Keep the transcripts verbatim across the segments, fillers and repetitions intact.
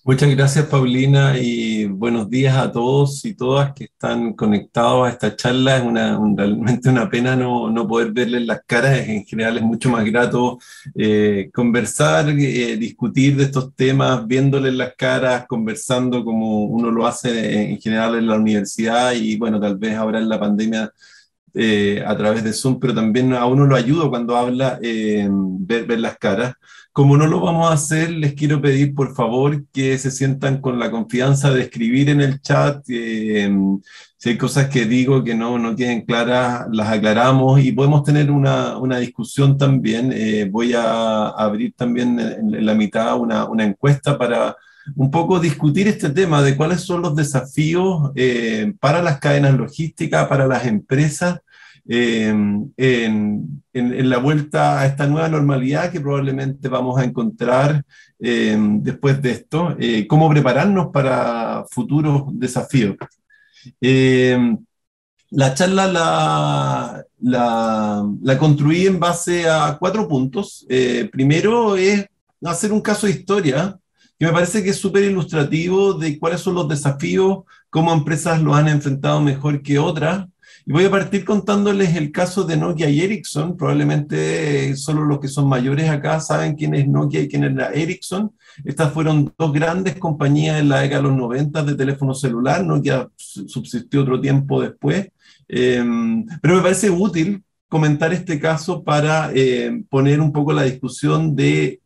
Muchas gracias, Paulina, y buenos días a todos y todas que están conectados a esta charla. Es una, un- realmente una pena no, no poder verles las caras. En general es mucho más grato eh, conversar, eh, discutir de estos temas, viéndoles las caras, conversando como uno lo hace en general en la universidad y bueno, tal vez ahora en la pandemia eh, a través de Zoom, pero también a uno lo ayuda cuando habla eh, ver, ver las caras. Como no lo vamos a hacer, les quiero pedir por favor que se sientan con la confianza de escribir en el chat. Eh, si hay cosas que digo que no, no queden claras, las aclaramos y podemos tener una, una discusión también. Eh, voy a abrir también en, en la mitad una, una encuesta para un poco discutir este tema de cuáles son los desafíos eh, para las cadenas logísticas, para las empresas, eh, en, en, en, la vuelta a esta nueva normalidad que probablemente vamos a encontrar eh, después de esto, eh, cómo prepararnos para futuros desafíos. Eh, la charla la, la, la, construí en base a cuatro puntos. Eh, primero es hacer un caso de historia, que me parece que es súper ilustrativo de cuáles son los desafíos, cómo empresas los han enfrentado mejor que otras. Y voy a partir contándoles el caso de Nokia y Ericsson. Probablemente solo los que son mayores acá saben quién es Nokia y quién es la Ericsson. Estas fueron dos grandes compañías en la década de los noventa de teléfono celular. Nokia subsistió otro tiempo después. Eh, pero me parece útil comentar este caso para eh, poner un poco la discusión de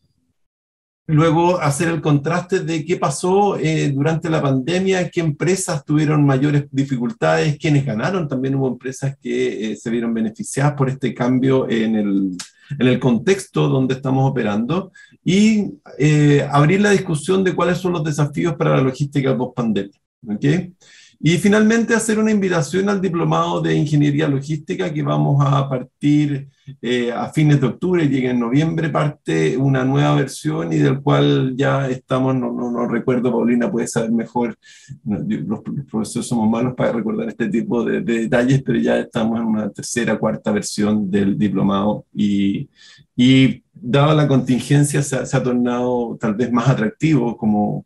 luego hacer el contraste de qué pasó eh, durante la pandemia, qué empresas tuvieron mayores dificultades, quiénes ganaron. También hubo empresas que eh, se vieron beneficiadas por este cambio en el, en el contexto donde estamos operando y eh, abrir la discusión de cuáles son los desafíos para la logística post-pandemia. ¿Okay? Y finalmente hacer una invitación al diplomado de Ingeniería Logística que vamos a partir eh, a fines de octubre, llega en noviembre, parte una nueva versión y del cual ya estamos, no, no, no recuerdo, Paulina puede saber mejor, los, los profesores somos malos para recordar este tipo de, de detalles, pero ya estamos en una tercera, cuarta versión del diplomado y, y dada la contingencia se ha, se ha tornado tal vez más atractivo, como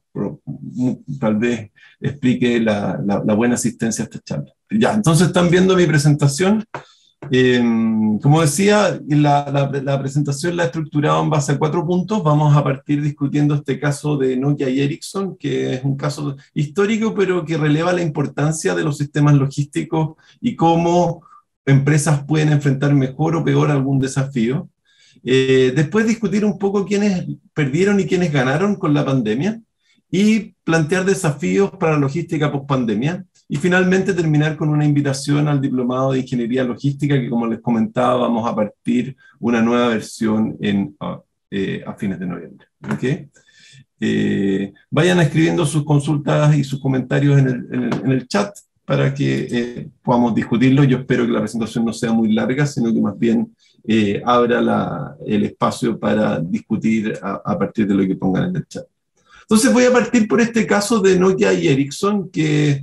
tal vez explique la, la, la buena asistencia a esta charla. Ya, entonces están viendo mi presentación. Eh, como decía, la, la, la, presentación la he estructurado en base a cuatro puntos. Vamos a partir discutiendo este caso de Nokia y Ericsson, que es un caso histórico, pero que releva la importancia de los sistemas logísticos y cómo empresas pueden enfrentar mejor o peor algún desafío. Eh, después discutir un poco quiénes perdieron y quiénes ganaron con la pandemia y plantear desafíos para la logística post-pandemia. Y finalmente terminar con una invitación al diplomado de Ingeniería Logística, que como les comentaba, vamos a partir una nueva versión en, uh, eh, a fines de noviembre. ¿Okay? Eh, vayan escribiendo sus consultas y sus comentarios en el, en el, en el chat para que eh, podamos discutirlo. Yo espero que la presentación no sea muy larga, sino que más bien eh, abra la, el espacio para discutir a, a partir de lo que pongan en el chat. Entonces voy a partir por este caso de Nokia y Ericsson, que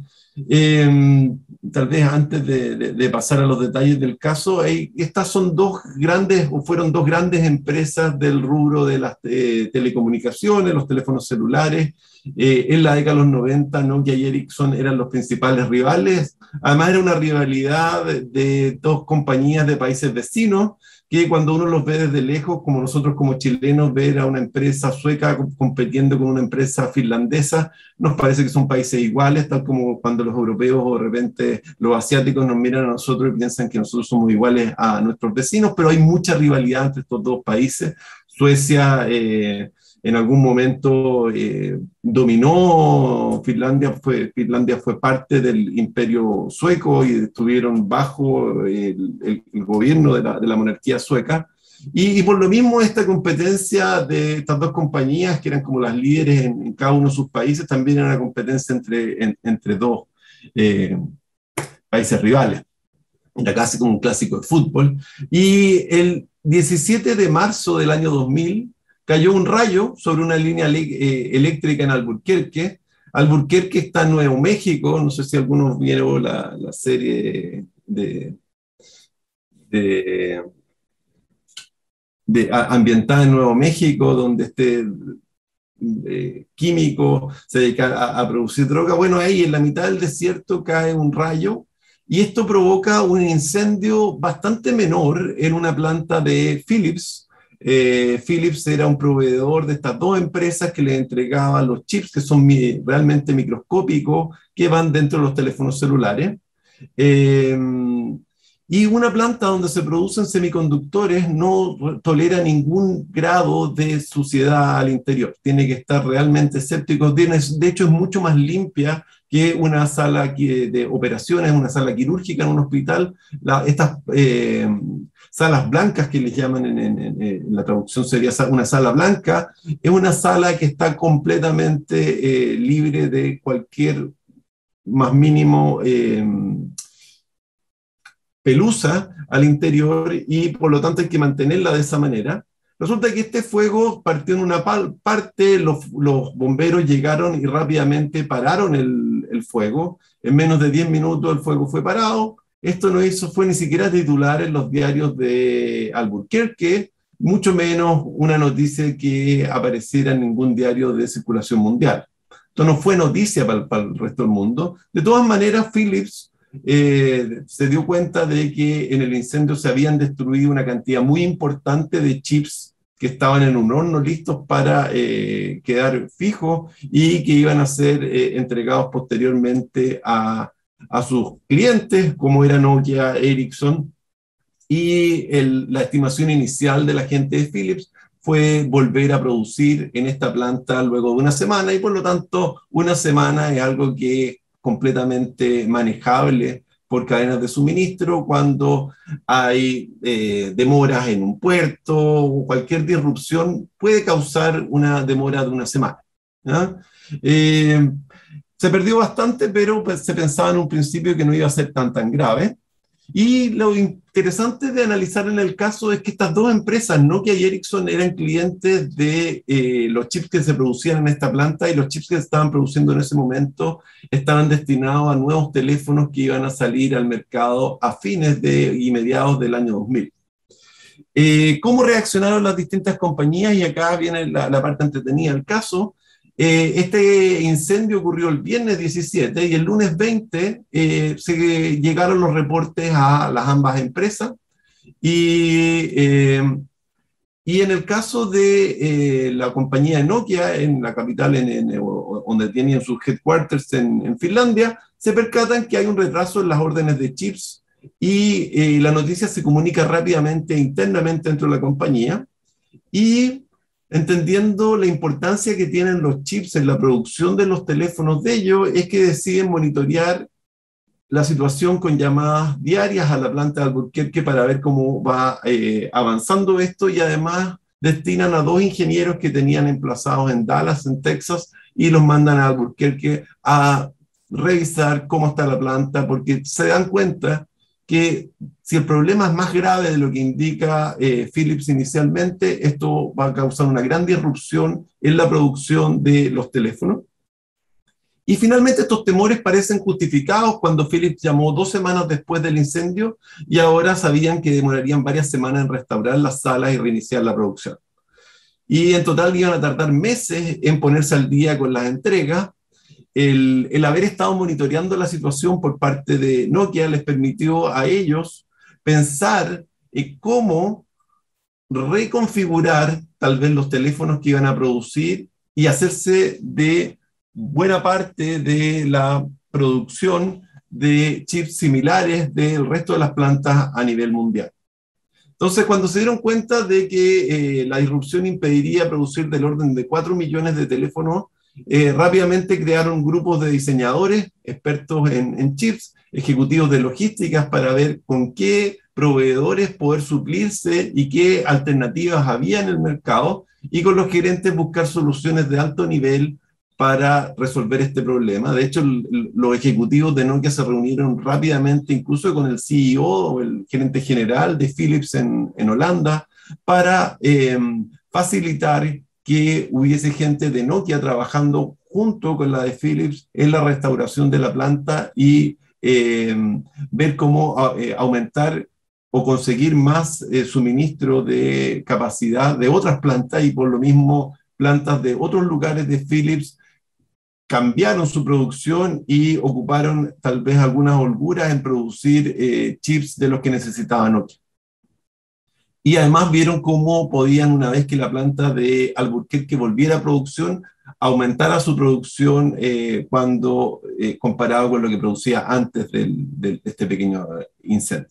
eh, tal vez antes de, de, de, pasar a los detalles del caso, hay, estas son dos grandes, o fueron dos grandes empresas del rubro de las eh, telecomunicaciones, los teléfonos celulares. Eh, en la década de los noventa, Nokia y Ericsson eran los principales rivales. Además era una rivalidad de, de dos compañías de países vecinos, que cuando uno los ve desde lejos, como nosotros como chilenos, ver a una empresa sueca compitiendo con una empresa finlandesa, nos parece que son países iguales, tal como cuando los europeos o de repente los asiáticos nos miran a nosotros y piensan que nosotros somos iguales a nuestros vecinos, pero hay mucha rivalidad entre estos dos países. Suecia eh, en algún momento eh, dominó Finlandia, fue, Finlandia fue parte del imperio sueco y estuvieron bajo el, el, el gobierno de la, de la monarquía sueca. Y, y, por lo mismo esta competencia de estas dos compañías, que eran como las líderes en, en cada uno de sus países, también era una competencia entre, en, entre dos eh, países rivales. Era casi como un clásico de fútbol. Y el diecisiete de marzo del año dos mil cayó un rayo sobre una línea eh, eléctrica en Alburquerque. Alburquerque está en Nuevo México, no sé si algunos vieron la, la serie de, de, de, ambientada en Nuevo México, donde este eh, químico, se dedica a, a producir droga. Bueno, ahí en la mitad del desierto cae un rayo y esto provoca un incendio bastante menor en una planta de Philips. Eh, Philips era un proveedor de estas dos empresas que le entregaban los chips que son mi, realmente microscópicos que van dentro de los teléfonos celulares. Eh, y una planta donde se producen semiconductores no tolera ningún grado de suciedad al interior. Tiene que estar realmente séptico. De hecho, es mucho más limpia que una sala de operaciones, una sala quirúrgica en un hospital. La, estas eh, salas blancas que les llaman en, en, en la traducción sería una sala blanca, es una sala que está completamente eh, libre de cualquier más mínimo eh, pelusa al interior y por lo tanto hay que mantenerla de esa manera. Resulta que este fuego partió en una parte, los, los bomberos llegaron y rápidamente pararon el, el fuego. En menos de diez minutos el fuego fue parado. Esto no hizo, fue ni siquiera titular en los diarios de Albuquerque, mucho menos una noticia que apareciera en ningún diario de circulación mundial. Esto no fue noticia para, para el resto del mundo. De todas maneras, Philips eh, se dio cuenta de que en el incendio se habían destruido una cantidad muy importante de chips que estaban en un horno listos para eh, quedar fijos y que iban a ser eh, entregados posteriormente a, a sus clientes, como era Nokia, Ericsson, y el, la estimación inicial de la gente de Philips fue volver a producir en esta planta luego de una semana, y por lo tanto una semana es algo que es completamente manejable por cadenas de suministro cuando hay eh, demoras en un puerto o cualquier disrupción puede causar una demora de una semana. ¿Ya? Eh, se perdió bastante, pero pues, se pensaba en un principio que no iba a ser tan tan grave. Y lo interesante de analizar en el caso es que estas dos empresas, Nokia y Ericsson, eran clientes de eh, los chips que se producían en esta planta, y los chips que se estaban produciendo en ese momento estaban destinados a nuevos teléfonos que iban a salir al mercado a fines de, y mediados del año dos mil. Eh, ¿Cómo reaccionaron las distintas compañías? Y acá viene la, la parte entretenida del caso. Eh, este incendio ocurrió el viernes diecisiete y el lunes veinte eh, se llegaron los reportes a las ambas empresas y, eh, y en el caso de eh, la compañía de Nokia en la capital, en, en, donde tienen sus headquarters en, en Finlandia, se percatan que hay un retraso en las órdenes de chips y eh, la noticia se comunica rápidamente internamente dentro de la compañía y entendiendo la importancia que tienen los chips en la producción de los teléfonos de ellos, es que deciden monitorear la situación con llamadas diarias a la planta de Albuquerque para ver cómo va eh, avanzando esto, y además destinan a dos ingenieros que tenían emplazados en Dallas, en Texas, y los mandan a Albuquerque a revisar cómo está la planta, porque se dan cuenta que si el problema es más grave de lo que indica eh, Philips inicialmente, esto va a causar una gran disrupción en la producción de los teléfonos. Y finalmente estos temores parecen justificados cuando Philips llamó dos semanas después del incendio y ahora sabían que demorarían varias semanas en restaurar las salas y reiniciar la producción. Y en total iban a tardar meses en ponerse al día con las entregas. El, el haber estado monitoreando la situación por parte de Nokia les permitió a ellos pensar en cómo reconfigurar tal vez los teléfonos que iban a producir y hacerse de buena parte de la producción de chips similares del resto de las plantas a nivel mundial. Entonces, cuando se dieron cuenta de que eh, la disrupción impediría producir del orden de cuatro millones de teléfonos, Eh, rápidamente crearon grupos de diseñadores, expertos en, en chips, ejecutivos de logísticas para ver con qué proveedores poder suplirse y qué alternativas había en el mercado, y con los gerentes buscar soluciones de alto nivel para resolver este problema. De hecho, el, el, los ejecutivos de Nokia se reunieron rápidamente, incluso con el C E O o el gerente general de Philips en, en Holanda, para eh, facilitar que hubiese gente de Nokia trabajando junto con la de Philips en la restauración de la planta y eh, ver cómo eh, aumentar o conseguir más eh, suministro de capacidad de otras plantas y por lo mismo plantas de otros lugares de Philips cambiaron su producción y ocuparon tal vez algunas holguras en producir eh, chips de los que necesitaba Nokia. Y además vieron cómo podían, una vez que la planta de Alburquerque volviera a producción, aumentara su producción eh, cuando eh, comparado con lo que producía antes del, de este pequeño incendio.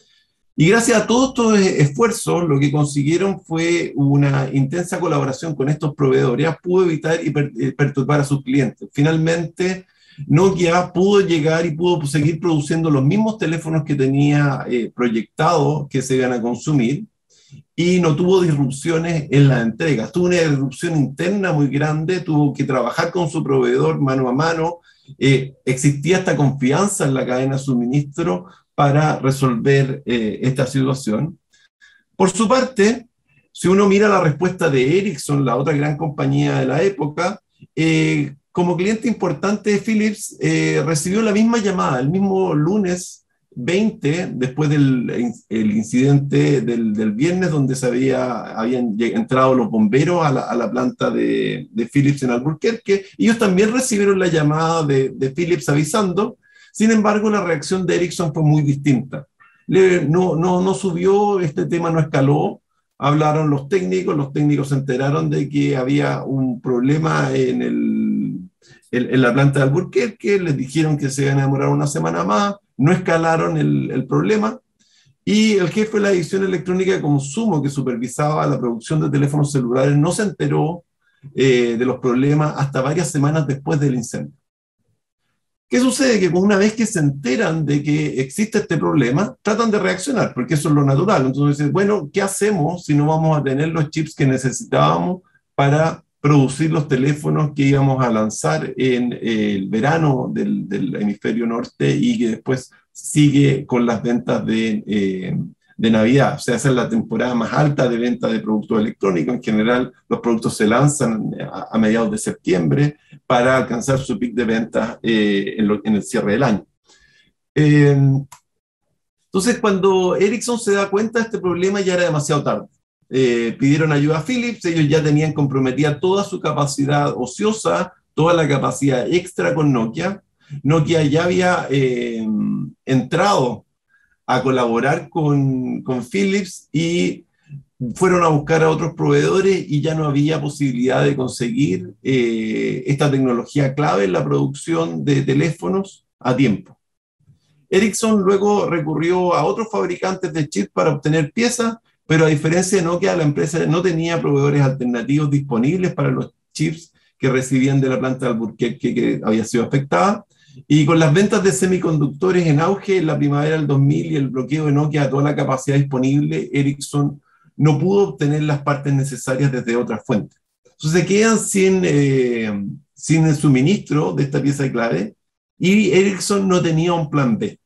Y gracias a todos estos esfuerzos, lo que consiguieron fue una intensa colaboración con estos proveedores, pudo evitar y per perturbar a sus clientes. Finalmente, Nokia pudo llegar y pudo seguir produciendo los mismos teléfonos que tenía eh, proyectados que se iban a consumir, y no tuvo disrupciones en la entrega. Tuvo una disrupción interna muy grande, tuvo que trabajar con su proveedor mano a mano, eh, existía esta confianza en la cadena de suministro para resolver eh, esta situación. Por su parte, si uno mira la respuesta de Ericsson, la otra gran compañía de la época, eh, como cliente importante de Philips, eh, recibió la misma llamada, el mismo lunes veinte, después del el incidente del, del viernes, donde se había, habían entrado los bomberos a la, a la planta de, de Philips en Alburquerque. Ellos también recibieron la llamada de, de Philips avisando. Sin embargo, la reacción de Ericsson fue muy distinta. Le, no, no, no subió, este tema no escaló. Hablaron los técnicos, los técnicos se enteraron de que había un problema en, el, en, en la planta de Alburquerque, les dijeron que se iban a demorar una semana más, no escalaron el, el problema, y el jefe de la división electrónica de consumo que supervisaba la producción de teléfonos celulares no se enteró eh, de los problemas hasta varias semanas después del incendio. ¿Qué sucede? Que una vez que se enteran de que existe este problema, tratan de reaccionar, porque eso es lo natural. Entonces, bueno, ¿qué hacemos si no vamos a tener los chips que necesitábamos para producir los teléfonos que íbamos a lanzar en el verano del, del hemisferio norte y que después sigue con las ventas de, eh, de Navidad? O sea, esa es la temporada más alta de venta de productos electrónicos. En general, los productos se lanzan a, a mediados de septiembre para alcanzar su pic de ventas eh, en, lo, en el cierre del año. Eh, entonces, cuando Ericsson se da cuenta de este problema, ya era demasiado tarde. Eh, pidieron ayuda a Philips, ellos ya tenían comprometida toda su capacidad ociosa, toda la capacidad extra con Nokia. Nokia ya había eh, entrado a colaborar con, con Philips y fueron a buscar a otros proveedores y ya no había posibilidad de conseguir eh, esta tecnología clave en la producción de teléfonos a tiempo. Ericsson luego recurrió a otros fabricantes de chips para obtener piezas, pero a diferencia de Nokia, la empresa no tenía proveedores alternativos disponibles para los chips que recibían de la planta de Alburquerque que había sido afectada. Y con las ventas de semiconductores en auge en la primavera del dos mil y el bloqueo de Nokia a toda la capacidad disponible, Ericsson no pudo obtener las partes necesarias desde otras fuentes. Entonces se quedan sin, eh, sin el suministro de esta pieza clave y Ericsson no tenía un plan B.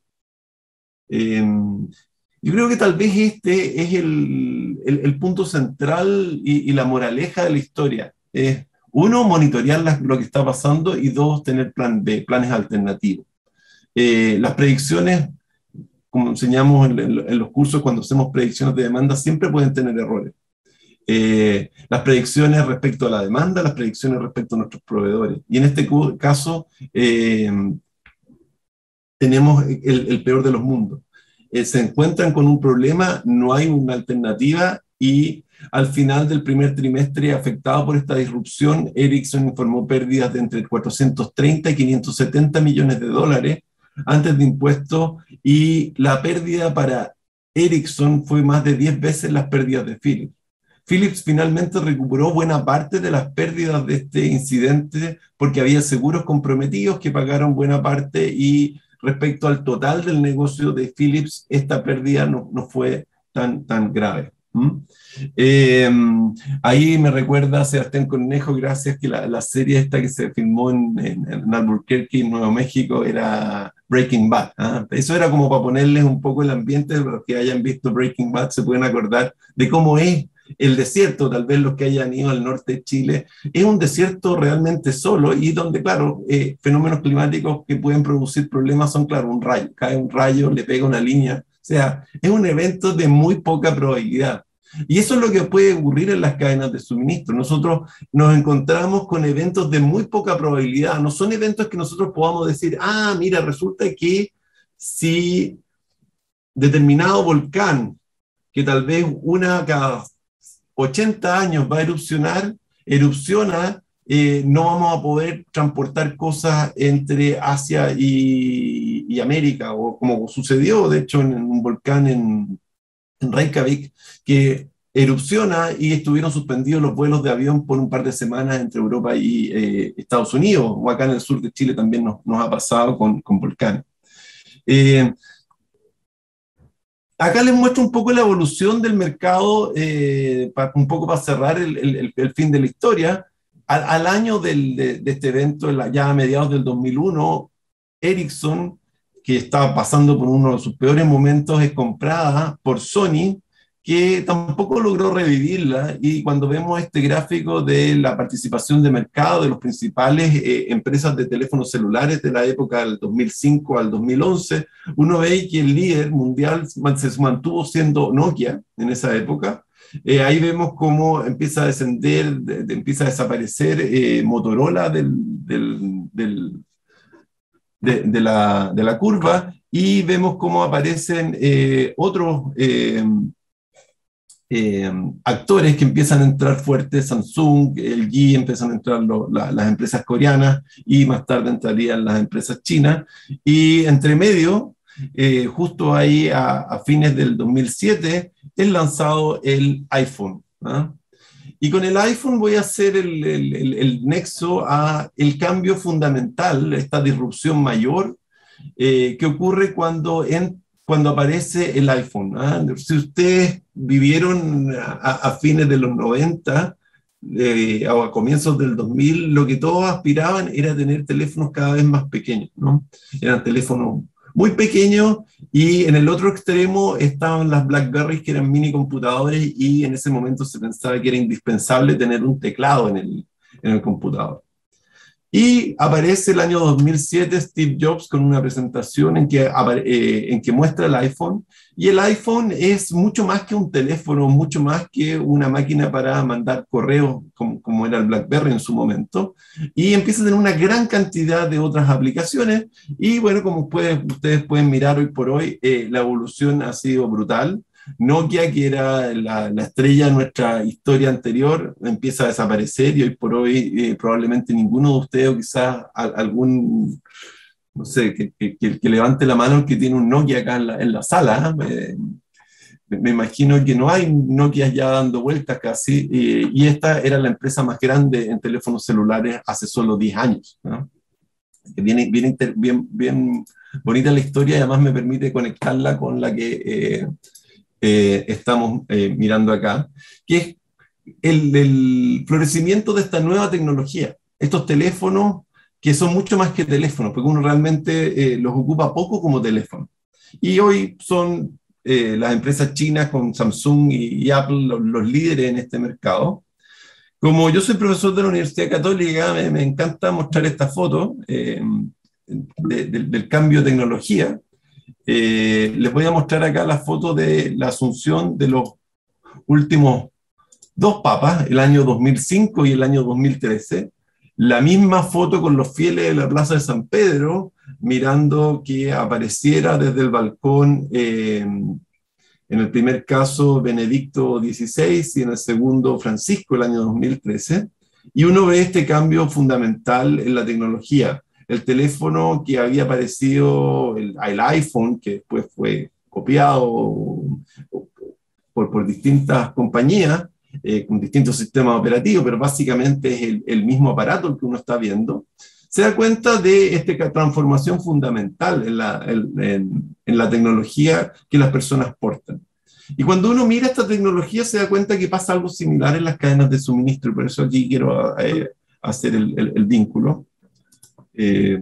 Eh, yo creo que tal vez este es el, el, el punto central y, y la moraleja de la historia. Es, uno, monitorear la, lo que está pasando, y dos, tener plan B, planes alternativos. Eh, las predicciones, como enseñamos en, en, en los cursos cuando hacemos predicciones de demanda, siempre pueden tener errores. Eh, las predicciones respecto a la demanda, las predicciones respecto a nuestros proveedores. Y en este caso, eh, tenemos el, el peor de los mundos. Eh, se encuentran con un problema, no hay una alternativa, y al final del primer trimestre afectado por esta disrupción, Ericsson informó pérdidas de entre cuatrocientos treinta y quinientos setenta millones de dólares antes de impuestos, y la pérdida para Ericsson fue más de diez veces las pérdidas de Philips. Philips finalmente recuperó buena parte de las pérdidas de este incidente porque había seguros comprometidos que pagaron buena parte, y respecto al total del negocio de Philips, esta pérdida no, no fue tan, tan grave. ¿Mm? Eh, ahí me recuerda a Sebastián Cornejo, gracias, que la, la serie esta que se filmó en, en, en Albuquerque, en Nuevo México, era Breaking Bad. ¿eh? Eso era como para ponerles un poco el ambiente, para los que hayan visto Breaking Bad se pueden acordar de cómo es el desierto. Tal vez los que hayan ido al norte de Chile, es un desierto realmente solo, y donde, claro, eh, fenómenos climáticos que pueden producir problemas son, claro, un rayo, cae un rayo, le pega una línea, o sea, es un evento de muy poca probabilidad. Y eso es lo que puede ocurrir en las cadenas de suministro. Nosotros nos encontramos con eventos de muy poca probabilidad. No son eventos que nosotros podamos decir, ah, mira, resulta que si determinado volcán, que tal vez una cada ochenta años va a erupcionar, erupciona, eh, no vamos a poder transportar cosas entre Asia y, y América, o como sucedió, de hecho, en un volcán en, en Reykjavik, que erupciona y estuvieron suspendidos los vuelos de avión por un par de semanas entre Europa y eh, Estados Unidos, o acá en el sur de Chile también nos, nos ha pasado con, con volcanes. Eh, Acá les muestro un poco la evolución del mercado, eh, pa, un poco para cerrar el, el, el fin de la historia. Al, al año del, de, de este evento, ya a mediados del dos mil uno, Ericsson, que estaba pasando por uno de sus peores momentos, es comprada por Sony, que tampoco logró revivirla, y cuando vemos este gráfico de la participación de mercado de las principales eh, empresas de teléfonos celulares de la época del dos mil cinco al dos mil once, uno ve que el líder mundial se mantuvo siendo Nokia en esa época. Eh, ahí vemos cómo empieza a descender, de, de, empieza a desaparecer eh, Motorola del, del, del, de, de, la, de la curva, y vemos cómo aparecen eh, otros eh, Eh, actores que empiezan a entrar fuertes, Samsung, L G, empiezan a entrar lo, la, las empresas coreanas, y más tarde entrarían las empresas chinas, y entre medio, eh, justo ahí a, a fines del dos mil siete, es lanzado el iPhone, ¿ah? Y con el iPhone voy a hacer el, el, el, el nexo a el cambio fundamental, esta disrupción mayor, eh, que ocurre cuando en cuando aparece el iPhone, ¿ah? Si ustedes vivieron a, a fines de los noventa eh, o a comienzos del dos mil, lo que todos aspiraban era tener teléfonos cada vez más pequeños, ¿no? Eran teléfonos muy pequeños, y en el otro extremo estaban las BlackBerry, que eran mini computadores, y en ese momento se pensaba que era indispensable tener un teclado en el, en el computador. Y aparece el año dos mil siete Steve Jobs con una presentación en que, eh, en que muestra el iPhone, y el iPhone es mucho más que un teléfono, mucho más que una máquina para mandar correos, como, como era el BlackBerry en su momento, y empieza a tener una gran cantidad de otras aplicaciones, y bueno, como puede, ustedes pueden mirar hoy por hoy, eh, la evolución ha sido brutal. Nokia, que era la, la estrella de nuestra historia anterior, empieza a desaparecer, y hoy por hoy eh, probablemente ninguno de ustedes, o quizás algún, no sé, que, que, que levante la mano el que tiene un Nokia acá en la, en la sala. ¿eh? Me, me imagino que no hay Nokia ya dando vueltas casi, eh, y esta era la empresa más grande en teléfonos celulares hace solo diez años. ¿no? Bien, bien, bien, bien bonita la historia, y además me permite conectarla con la que... Eh, Eh, estamos eh, mirando acá, que es el, el florecimiento de esta nueva tecnología, estos teléfonos que son mucho más que teléfonos, porque uno realmente eh, los ocupa poco como teléfono. Y hoy son eh, las empresas chinas con Samsung y, y Apple los, los líderes en este mercado. Como yo soy profesor de la Universidad Católica, me, me encanta mostrar esta foto eh, de, de, del cambio de tecnología. Eh, les voy a mostrar acá la foto de la asunción de los últimos dos papas, el año dos mil cinco y el año dos mil trece. La misma foto con los fieles de la Plaza de San Pedro, mirando que apareciera desde el balcón, eh, en el primer caso Benedicto dieciséis, y en el segundo Francisco, el año dos mil trece. Y uno ve este cambio fundamental en la tecnología. El teléfono que había aparecido, el, el iPhone, que después fue copiado por, por distintas compañías, eh, con distintos sistemas operativos, pero básicamente es el, el mismo aparato el que uno está viendo, se da cuenta de esta transformación fundamental en la, en, en la tecnología que las personas portan. Y cuando uno mira esta tecnología se da cuenta que pasa algo similar en las cadenas de suministro, y por eso aquí quiero eh, hacer el, el, el vínculo. Eh,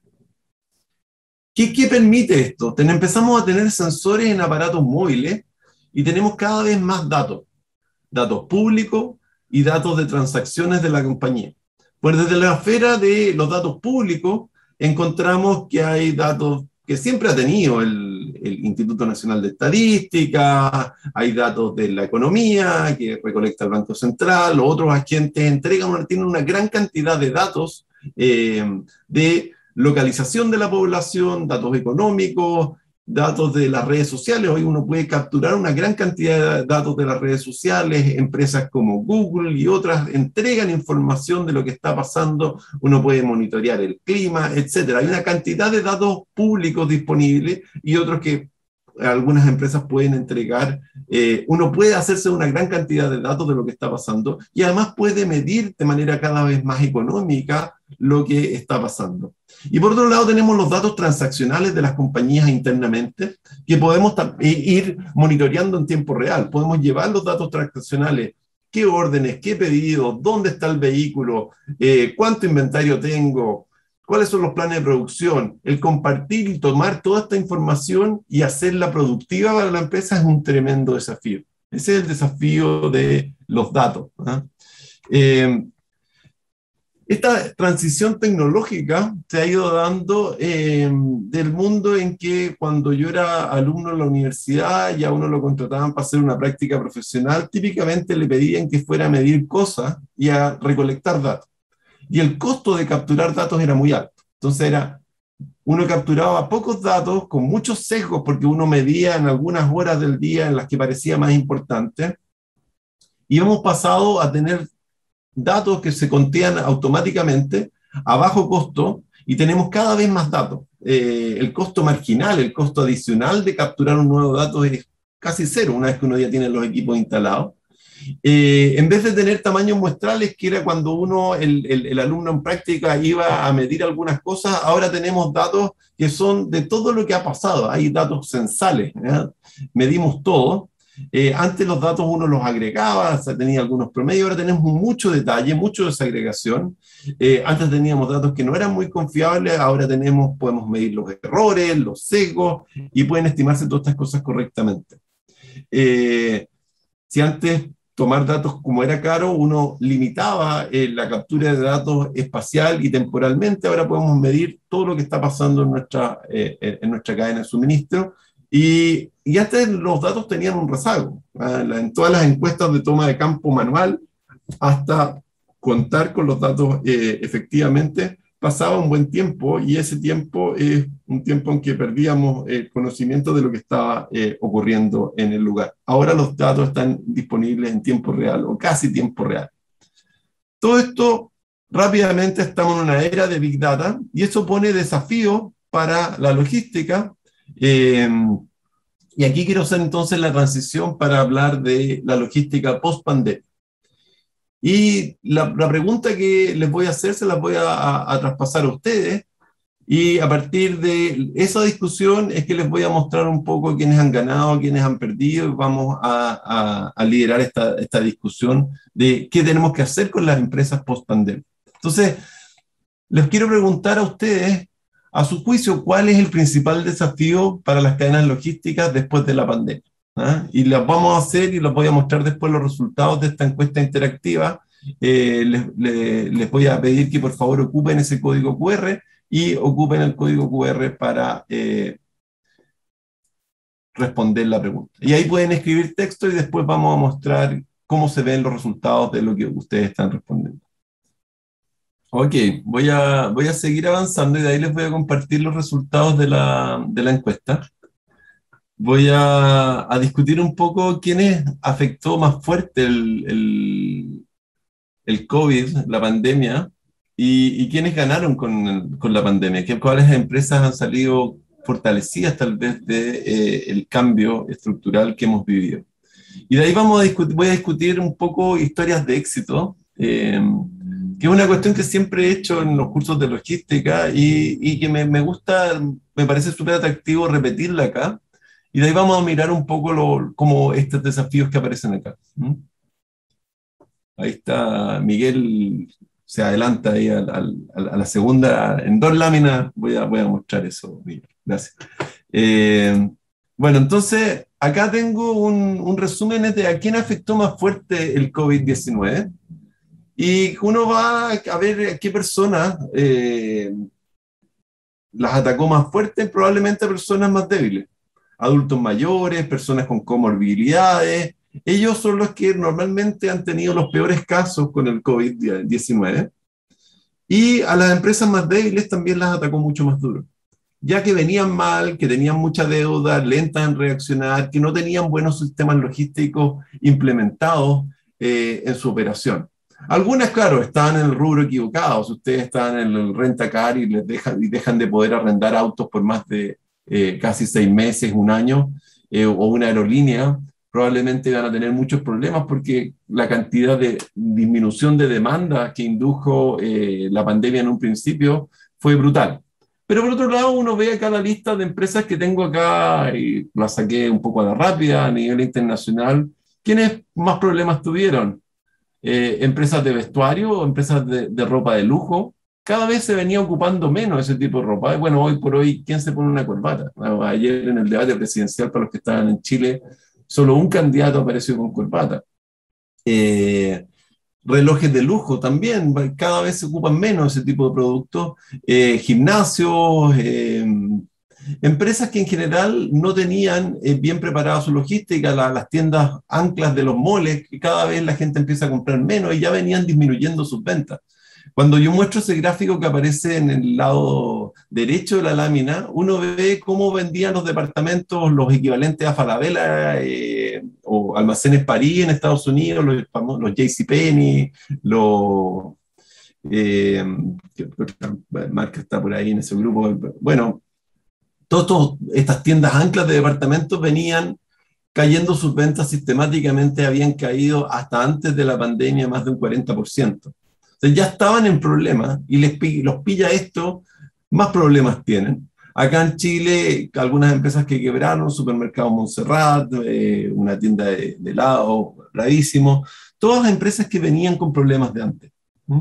¿qué, ¿Qué permite esto? Ten, empezamos a tener sensores en aparatos móviles, y tenemos cada vez más datos, datos públicos y datos de transacciones de la compañía. Pues desde la esfera de los datos públicos encontramos que hay datos que siempre ha tenido el, del Instituto Nacional de Estadística, hay datos de la economía que recolecta el Banco Central, otros agentes entregan, tienen una gran cantidad de datos eh, de localización de la población, datos económicos, datos de las redes sociales. Hoy uno puede capturar una gran cantidad de datos de las redes sociales, empresas como Google y otras entregan información de lo que está pasando, uno puede monitorear el clima, etcétera. Hay una cantidad de datos públicos disponibles y otros que algunas empresas pueden entregar. Eh, uno puede hacerse una gran cantidad de datos de lo que está pasando y además puede medir de manera cada vez más económica lo que está pasando. Y por otro lado tenemos los datos transaccionales de las compañías internamente, que podemos ir monitoreando en tiempo real. Podemos llevar los datos transaccionales, qué órdenes, qué pedidos, dónde está el vehículo, eh, cuánto inventario tengo, cuáles son los planes de producción. El compartir y tomar toda esta información y hacerla productiva para la empresa es un tremendo desafío. Ese es el desafío de los datos, ¿eh? Eh, Esta transición tecnológica se ha ido dando eh, del mundo en que cuando yo era alumno en la universidad, ya uno lo contrataban para hacer una práctica profesional, típicamente le pedían que fuera a medir cosas y a recolectar datos. Y el costo de capturar datos era muy alto. Entonces era, uno capturaba pocos datos con muchos sesgos porque uno medía en algunas horas del día en las que parecía más importante. Y hemos pasado a tener datos que se contean automáticamente a bajo costo y tenemos cada vez más datos. Eh, el costo marginal, el costo adicional de capturar un nuevo dato es casi cero una vez que uno ya tiene los equipos instalados. Eh, en vez de tener tamaños muestrales, que era cuando uno, el, el, el alumno en práctica iba a medir algunas cosas, ahora tenemos datos que son de todo lo que ha pasado. Hay datos censales, ¿eh? Medimos todo. Eh, antes los datos uno los agregaba, o sea, tenía algunos promedios, ahora tenemos mucho detalle, mucha desagregación. Eh, antes teníamos datos que no eran muy confiables, ahora tenemos, podemos medir los errores, los sesgos, y pueden estimarse todas estas cosas correctamente. Eh, si antes tomar datos como era caro, uno limitaba eh, la captura de datos espacial y temporalmente, ahora podemos medir todo lo que está pasando en nuestra, eh, en nuestra cadena de suministro. Y, y antes los datos tenían un rezago, ¿eh? En todas las encuestas de toma de campo manual, hasta contar con los datos eh, efectivamente, pasaba un buen tiempo, y ese tiempo es un tiempo en que perdíamos el conocimiento de lo que estaba eh, ocurriendo en el lugar. Ahora los datos están disponibles en tiempo real, o casi tiempo real. Todo esto, rápidamente estamos en una era de Big Data, y eso pone desafíos para la logística. Eh, y aquí quiero hacer entonces la transición para hablar de la logística post-pandemia. Y la, la pregunta que les voy a hacer se las voy a, a, a traspasar a ustedes, y a partir de esa discusión es que les voy a mostrar un poco quiénes han ganado, quiénes han perdido, y vamos a, a, a liderar esta, esta discusión de qué tenemos que hacer con las empresas post-pandemia. Entonces, les quiero preguntar a ustedes, a su juicio, ¿cuál es el principal desafío para las cadenas logísticas después de la pandemia? ¿Ah? Y las vamos a hacer y les voy a mostrar después los resultados de esta encuesta interactiva. Eh, les, les, les voy a pedir que por favor ocupen ese código cu erre y ocupen el código cu erre para eh, responder la pregunta. Y ahí pueden escribir texto y después vamos a mostrar cómo se ven los resultados de lo que ustedes están respondiendo. Ok, voy a, voy a seguir avanzando y de ahí les voy a compartir los resultados de la, de la encuesta. Voy a, a discutir un poco quiénes afectó más fuerte el, el, el COVID, la pandemia, y, y quiénes ganaron con, con la pandemia, que, cuáles empresas han salido fortalecidas tal vez de, eh, el cambio estructural que hemos vivido. Y de ahí vamos a discutir, voy a discutir un poco historias de éxito, eh, que es una cuestión que siempre he hecho en los cursos de logística y, y que me, me gusta, me parece súper atractivo repetirla acá. Y de ahí vamos a mirar un poco lo, como estos desafíos que aparecen acá. ¿Mm? Ahí está Miguel, se adelanta ahí a, a, a la segunda, en dos láminas voy a, voy a mostrar eso, Miguel. Gracias. Eh, bueno, entonces, acá tengo un, un resumen de a quién afectó más fuerte el COVID diecinueve. Y uno va a ver qué personas eh, las atacó más fuerte, probablemente a personas más débiles. adultos mayores, personas con comorbilidades. Ellos son los que normalmente han tenido los peores casos con el COVID diecinueve. Y a las empresas más débiles también las atacó mucho más duro, ya que venían mal, que tenían mucha deuda, lentas en reaccionar, que no tenían buenos sistemas logísticos implementados eh, en su operación. Algunas, claro, estaban en el rubro equivocado. Si ustedes están en el rentacar y, les dejan, y dejan de poder arrendar autos por más de eh, casi seis meses, un año, eh, o una aerolínea, probablemente van a tener muchos problemas porque la cantidad de disminución de demanda que indujo eh, la pandemia en un principio fue brutal. Pero por otro lado, uno ve acá la lista de empresas que tengo acá, y la saqué un poco a la rápida a nivel internacional. ¿Quiénes más problemas tuvieron? Eh, empresas de vestuario, empresas de, de ropa de lujo. Cada vez se venía ocupando menos ese tipo de ropa. Bueno, hoy por hoy, ¿quién se pone una corbata? Ayer en el debate presidencial, para los que estaban en Chile, solo un candidato apareció con corbata. Eh, relojes de lujo también, cada vez se ocupan menos ese tipo de productos. Eh, gimnasios, eh, empresas que en general no tenían eh, bien preparada su logística, la, las tiendas anclas de los moles, que cada vez la gente empieza a comprar menos y ya venían disminuyendo sus ventas. Cuando yo muestro ese gráfico que aparece en el lado derecho de la lámina, uno ve cómo vendían los departamentos, los equivalentes a Falabella eh, o Almacenes París en Estados Unidos, los, los JCPenney, los... Eh, ¿qué otra marca está por ahí en ese grupo? Bueno, todas estas tiendas anclas de departamentos venían cayendo sus ventas sistemáticamente, habían caído hasta antes de la pandemia más de un cuarenta por ciento. Entonces ya estaban en problemas y les, los pilla esto, más problemas tienen. Acá en Chile, algunas empresas que quebraron, Supermercado Montserrat, eh, una tienda de, de helado, bravísimo, todas empresas que venían con problemas de antes. ¿Mm?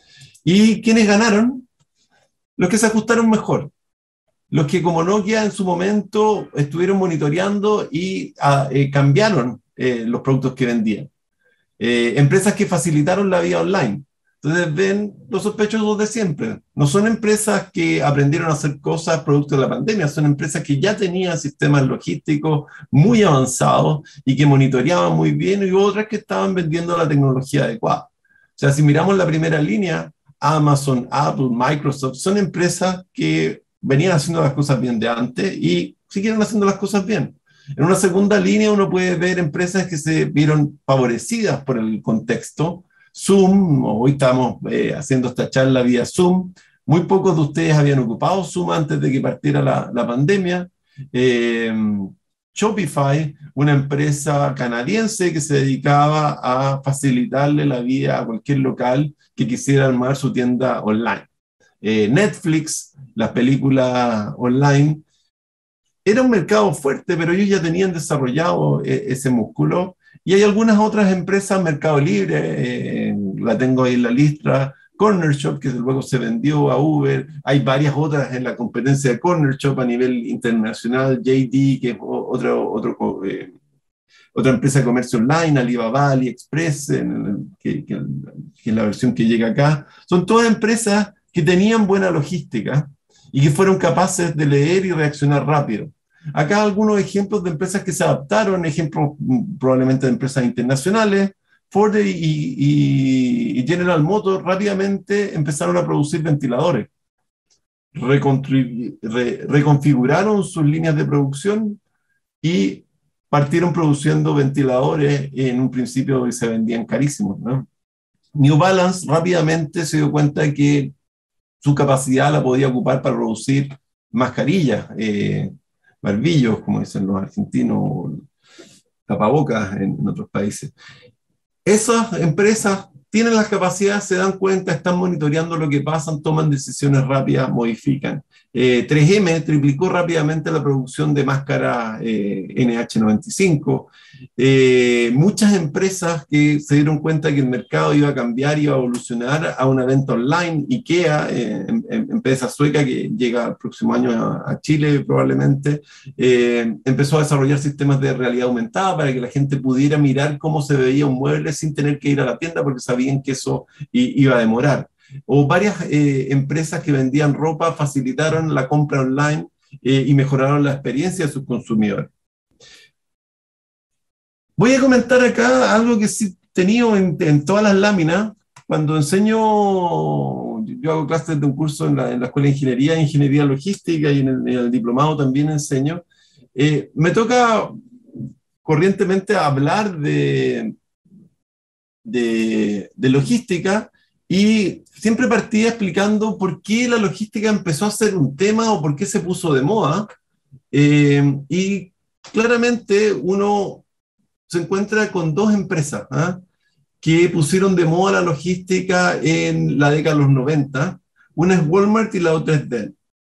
¿Y quiénes ganaron? Los que se ajustaron mejor. Los que como Nokia en su momento estuvieron monitoreando y a, eh, cambiaron eh, los productos que vendían. Eh, empresas que facilitaron la vía online. Entonces ven los sospechosos de siempre. No son empresas que aprendieron a hacer cosas producto de la pandemia, son empresas que ya tenían sistemas logísticos muy avanzados y que monitoreaban muy bien, y otras que estaban vendiendo la tecnología adecuada. O sea, si miramos la primera línea, Amazon, Apple, Microsoft, son empresas que venían haciendo las cosas bien de antes y siguieron haciendo las cosas bien. En una segunda línea uno puede ver empresas que se vieron favorecidas por el contexto. Zoom, hoy estamos eh, haciendo esta charla vía Zoom, muy pocos de ustedes habían ocupado Zoom antes de que partiera la, la pandemia. Eh, Shopify, una empresa canadiense que se dedicaba a facilitarle la vida a cualquier local que quisiera armar su tienda online. Eh, Netflix, las películas online, era un mercado fuerte, pero ellos ya tenían desarrollado eh, ese músculo. Y hay algunas otras empresas, Mercado Libre, eh, la tengo ahí en la lista, Corner Shop, que luego se vendió a Uber, hay varias otras en la competencia de Corner Shop a nivel internacional, J D, que es otro, otro, eh, otra empresa de comercio online, Alibaba, AliExpress, en, que, que, que es la versión que llega acá. Son todas empresas que tenían buena logística y que fueron capaces de leer y reaccionar rápido. Acá algunos ejemplos de empresas que se adaptaron, ejemplos probablemente de empresas internacionales. Ford y, y, y General Motors rápidamente empezaron a producir ventiladores. Re, reconfiguraron sus líneas de producción y partieron produciendo ventiladores en un principio que se vendían carísimos, ¿no? New Balance rápidamente se dio cuenta de que su capacidad la podía ocupar para producir mascarillas, eh, barbillos, como dicen los argentinos, tapabocas en, en otros países. Esas empresas tienen las capacidades, se dan cuenta, están monitoreando lo que pasa, toman decisiones rápidas, modifican. Eh, tres eme triplicó rápidamente la producción de máscaras eh, ene hache noventa y cinco. Eh, muchas empresas que se dieron cuenta que el mercado iba a cambiar, iba a evolucionar a una venta online. IKEA, eh, em, empresa sueca que llega el próximo año a, a Chile probablemente, eh, empezó a desarrollar sistemas de realidad aumentada para que la gente pudiera mirar cómo se veía un mueble sin tener que ir a la tienda porque sabían que eso iba a demorar. O varias eh, empresas que vendían ropa facilitaron la compra online eh, y mejoraron la experiencia de sus consumidores. Voy a comentar acá algo que sí he tenido en, en todas las láminas. Cuando enseño, yo hago clases de un curso en la, en la Escuela de Ingeniería, Ingeniería Logística, y en el, en el diplomado también enseño. Eh, me toca corrientemente hablar de, de, de logística, y siempre partía explicando por qué la logística empezó a ser un tema o por qué se puso de moda. Eh, y claramente uno se encuentra con dos empresas, ¿eh? que pusieron de moda la logística en la década de los noventa. Una es Walmart y la otra es Dell.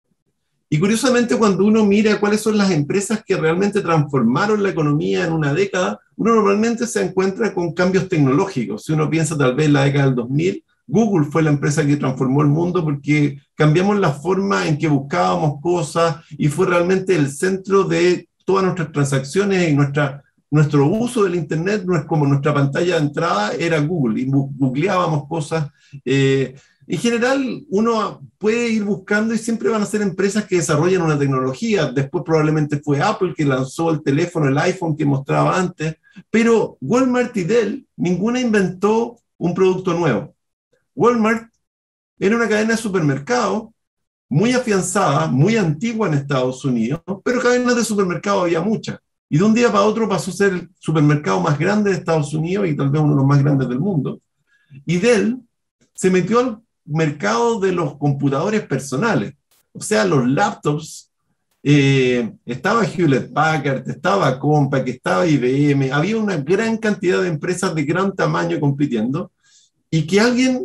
Y curiosamente, cuando uno mira cuáles son las empresas que realmente transformaron la economía en una década, uno normalmente se encuentra con cambios tecnológicos. Si uno piensa tal vez en la década del dos mil, Google fue la empresa que transformó el mundo porque cambiamos la forma en que buscábamos cosas y fue realmente el centro de todas nuestras transacciones y nuestra, nuestro uso del Internet, como nuestra pantalla de entrada era Google, y googleábamos cosas. Eh, En general, uno puede ir buscando y siempre van a ser empresas que desarrollan una tecnología. Después probablemente fue Apple que lanzó el teléfono, el iPhone que mostraba antes. Pero Walmart y Dell, ninguna inventó un producto nuevo. Walmart era una cadena de supermercados muy afianzada, muy antigua en Estados Unidos, pero cadenas de supermercados había muchas. Y de un día para otro pasó a ser el supermercado más grande de Estados Unidos y tal vez uno de los más grandes del mundo. Y Dell se metió al mercado de los computadores personales, o sea, los laptops. Eh, estaba Hewlett Packard, estaba Compaq, estaba I B M, había una gran cantidad de empresas de gran tamaño compitiendo, y que alguien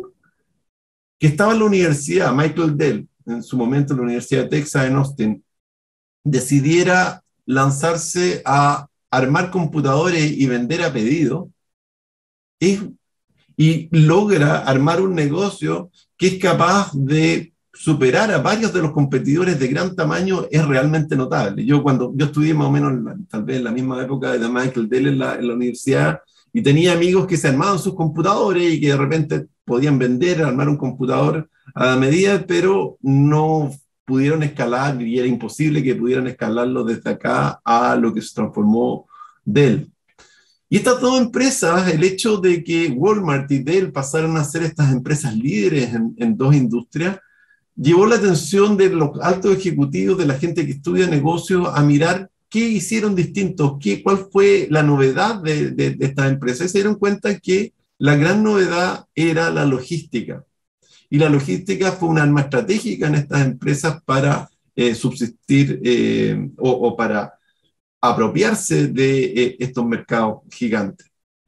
que estaba en la universidad, Michael Dell, en su momento en la Universidad de Texas en Austin, decidiera lanzarse a armar computadores y vender a pedido, es y logra armar un negocio que es capaz de superar a varios de los competidores de gran tamaño, es realmente notable. Yo cuando yo estudié más o menos, tal vez en la misma época de Michael Dell en la, en la universidad, y tenía amigos que se armaban sus computadores y que de repente podían vender, armar un computador a la medida, pero no pudieron escalar, y era imposible que pudieran escalarlo desde acá a lo que se transformó Dell. Y estas dos empresas, el hecho de que Walmart y Dell pasaran a ser estas empresas líderes en, en dos industrias, llevó la atención de los altos ejecutivos, de la gente que estudia negocios, a mirar qué hicieron distintos, qué, cuál fue la novedad de, de, de estas empresas. Y se dieron cuenta que la gran novedad era la logística. Y la logística fue un arma estratégica en estas empresas para eh, subsistir eh, o, o para apropiarse de eh, estos mercados gigantes.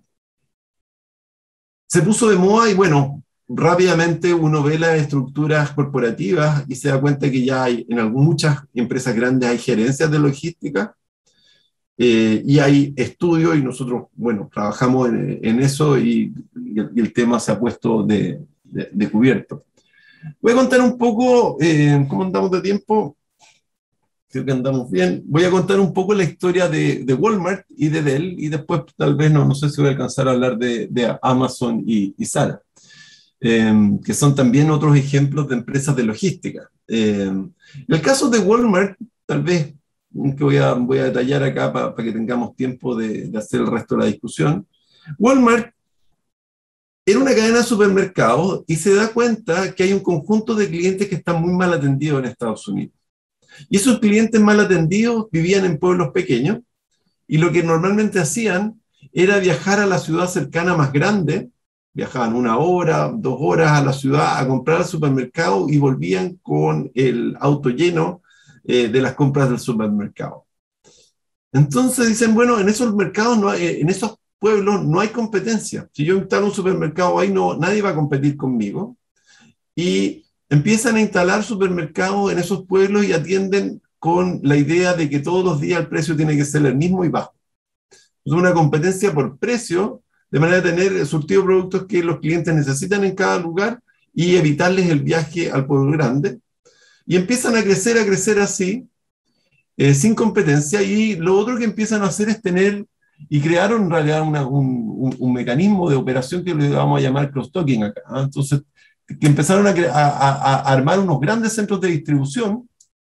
Se puso de moda y bueno, rápidamente uno ve las estructuras corporativas y se da cuenta que ya hay, en algunas, muchas empresas grandes hay gerencias de logística eh, y hay estudios, y nosotros, bueno, trabajamos en, en eso, y, y, el, y el tema se ha puesto de, de, de cubierto. Voy a contar un poco eh, cómo andamos de tiempo. Creo que andamos bien. Voy a contar un poco la historia de, de Walmart y de Dell, y después tal vez, no, no sé si voy a alcanzar a hablar de, de Amazon y, y Zara, eh, que son también otros ejemplos de empresas de logística. Eh, el caso de Walmart, tal vez, que voy a, voy a detallar acá para pa que tengamos tiempo de, de hacer el resto de la discusión. Walmart era una cadena de supermercados y se da cuenta que hay un conjunto de clientes que están muy mal atendidos en Estados Unidos. Y esos clientes mal atendidos vivían en pueblos pequeños, y lo que normalmente hacían era viajar a la ciudad cercana más grande, viajaban una hora, dos horas a la ciudad a comprar al supermercado y volvían con el auto lleno eh, de las compras del supermercado. Entonces dicen, bueno, en esos mercados, no hay, en esos pueblos no hay competencia. Si yo instalo un supermercado ahí, no, nadie va a competir conmigo. Y empiezan a instalar supermercados en esos pueblos y atienden con la idea de que todos los días el precio tiene que ser el mismo y bajo. Es una competencia por precio, de manera de tener el surtido de productos que los clientes necesitan en cada lugar y evitarles el viaje al pueblo grande. Y empiezan a crecer, a crecer así, eh, sin competencia. Y lo otro que empiezan a hacer es tener, y crearon en realidad una, un, un, un mecanismo de operación que le vamos a llamar cross-docking acá, ¿eh? Entonces, que empezaron a, a, a armar unos grandes centros de distribución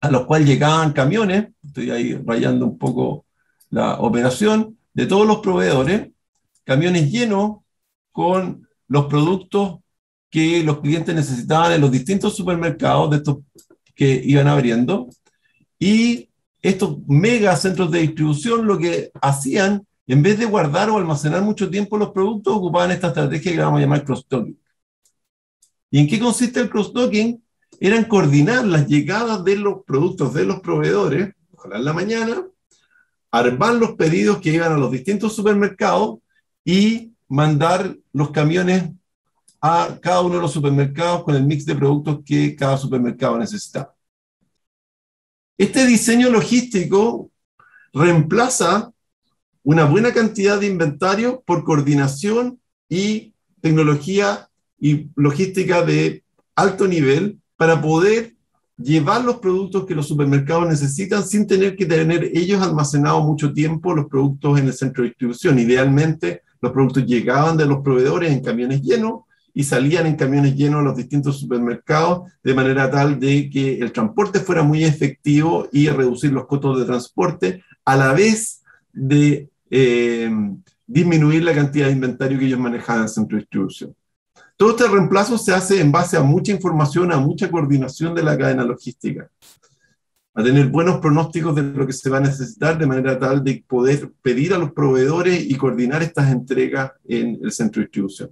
a los cuales llegaban camiones, estoy ahí rayando un poco la operación, de todos los proveedores, camiones llenos con los productos que los clientes necesitaban en los distintos supermercados de estos que iban abriendo, y estos mega centros de distribución lo que hacían, en vez de guardar o almacenar mucho tiempo los productos, ocupaban esta estrategia que vamos a llamar cross-docking. ¿Y en qué consiste el cross-docking? Eran coordinar las llegadas de los productos de los proveedores, ojalá en la mañana, armar los pedidos que iban a los distintos supermercados y mandar los camiones a cada uno de los supermercados con el mix de productos que cada supermercado necesitaba. Este diseño logístico reemplaza una buena cantidad de inventario por coordinación y tecnología y logística de alto nivel para poder llevar los productos que los supermercados necesitan sin tener que tener ellos almacenados mucho tiempo los productos en el centro de distribución. Idealmente, los productos llegaban de los proveedores en camiones llenos y salían en camiones llenos a los distintos supermercados, de manera tal de que el transporte fuera muy efectivo y reducir los costos de transporte, a la vez de eh, disminuir la cantidad de inventario que ellos manejaban en el centro de distribución. Todo este reemplazo se hace en base a mucha información, a mucha coordinación de la cadena logística, a tener buenos pronósticos de lo que se va a necesitar, de manera tal de poder pedir a los proveedores y coordinar estas entregas en el centro de distribución.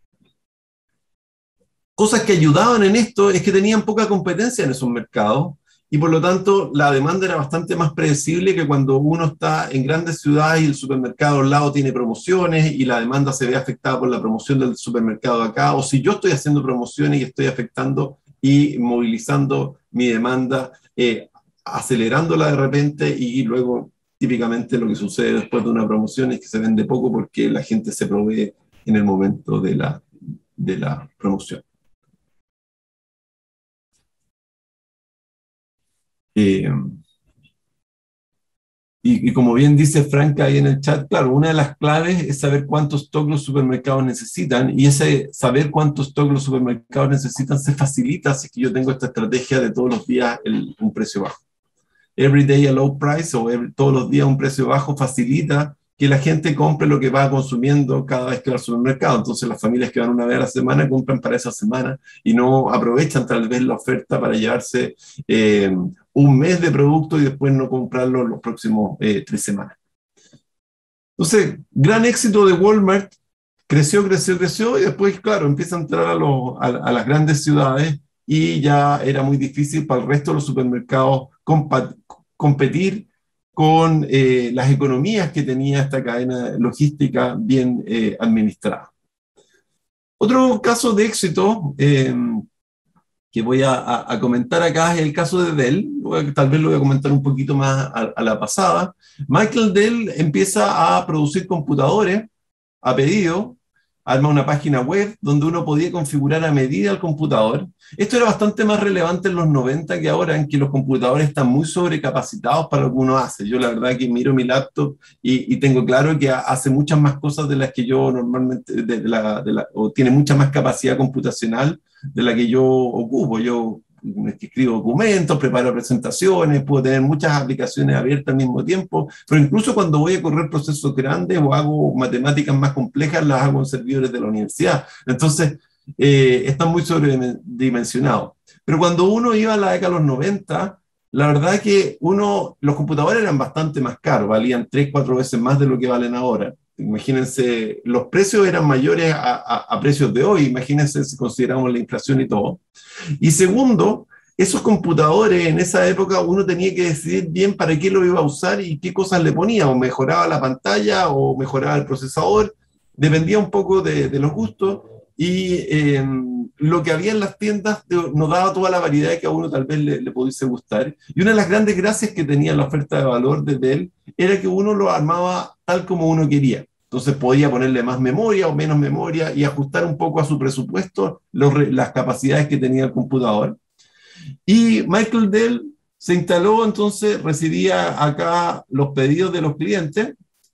Cosas que ayudaban en esto es que tenían poca competencia en esos mercados y por lo tanto la demanda era bastante más predecible que cuando uno está en grandes ciudades y el supermercado al lado tiene promociones y la demanda se ve afectada por la promoción del supermercado acá, o si yo estoy haciendo promociones y estoy afectando y movilizando mi demanda, eh, acelerándola de repente, y luego típicamente lo que sucede después de una promoción es que se vende poco porque la gente se provee en el momento de la, de la promoción. Eh, y, y como bien dice Franca ahí en el chat, claro, una de las claves es saber cuántos stock los supermercados necesitan, y ese saber cuántos stock los supermercados necesitan se facilita si es que yo tengo esta estrategia de todos los días el, un precio bajo. Every day a low price, o every, todos los días un precio bajo, facilita que la gente compre lo que va consumiendo cada vez que va al supermercado. Entonces las familias que van una vez a la semana compran para esa semana y no aprovechan tal vez la oferta para llevarse eh, un mes de producto y después no comprarlo los próximos eh, tres semanas. Entonces, gran éxito de Walmart, creció, creció, creció, y después, claro, empieza a entrar a, los, a, a las grandes ciudades y ya era muy difícil para el resto de los supermercados competir con eh, las economías que tenía esta cadena logística bien eh, administrada. Otro caso de éxito eh, que voy a, a, a comentar acá es el caso de Dell. Tal vez lo voy a comentar un poquito más a, a la pasada. Michael Dell empieza a producir computadores a pedido, arma una página web donde uno podía configurar a medida el computador. Esto era bastante más relevante en los noventa que ahora, en que los computadores están muy sobrecapacitados para lo que uno hace. Yo la verdad que miro mi laptop y, y tengo claro que hace muchas más cosas de las que yo normalmente, de, de la, de la, o tiene mucha más capacidad computacional de la que yo ocupo. Yo escribo documentos, preparo presentaciones, puedo tener muchas aplicaciones abiertas al mismo tiempo, pero incluso cuando voy a correr procesos grandes o hago matemáticas más complejas, las hago en servidores de la universidad. Entonces, eh, están muy sobredimensionados. Pero cuando uno iba a la década de los noventa, la verdad que uno, los computadores eran bastante más caros, valían tres, cuatro veces más de lo que valen ahora. Imagínense, los precios eran mayores a, a, a precios de hoy, imagínense si consideramos la inflación y todo. Y segundo, esos computadores en esa época uno tenía que decidir bien para qué lo iba a usar y qué cosas le ponía, o mejoraba la pantalla o mejoraba el procesador, dependía un poco de, de los gustos, y eh, lo que había en las tiendas nos daba toda la variedad que a uno tal vez le, le pudiese gustar. Y una de las grandes gracias que tenía la oferta de valor de Dell era que uno lo armaba tal como uno quería. Entonces podía ponerle más memoria o menos memoria y ajustar un poco a su presupuesto los, las capacidades que tenía el computador. Y Michael Dell se instaló, entonces recibía acá los pedidos de los clientes.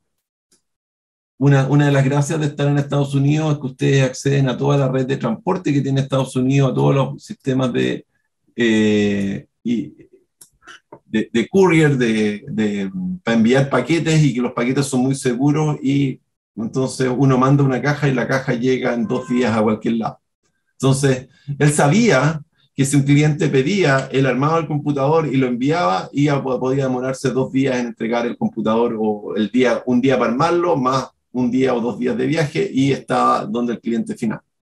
Una, una de las gracias de estar en Estados Unidos es que ustedes acceden a toda la red de transporte que tiene Estados Unidos, a todos los sistemas de, eh, y, de, de courier, de, de, para enviar paquetes y que los paquetes son muy seguros y entonces uno manda una caja y la caja llega en dos días a cualquier lado. Entonces, él sabía que si un cliente pedía, él armaba el computador y lo enviaba y podía demorarse dos días en entregar el computador o el día, un día para armarlo, más un día o dos días de viaje y estaba donde el cliente final.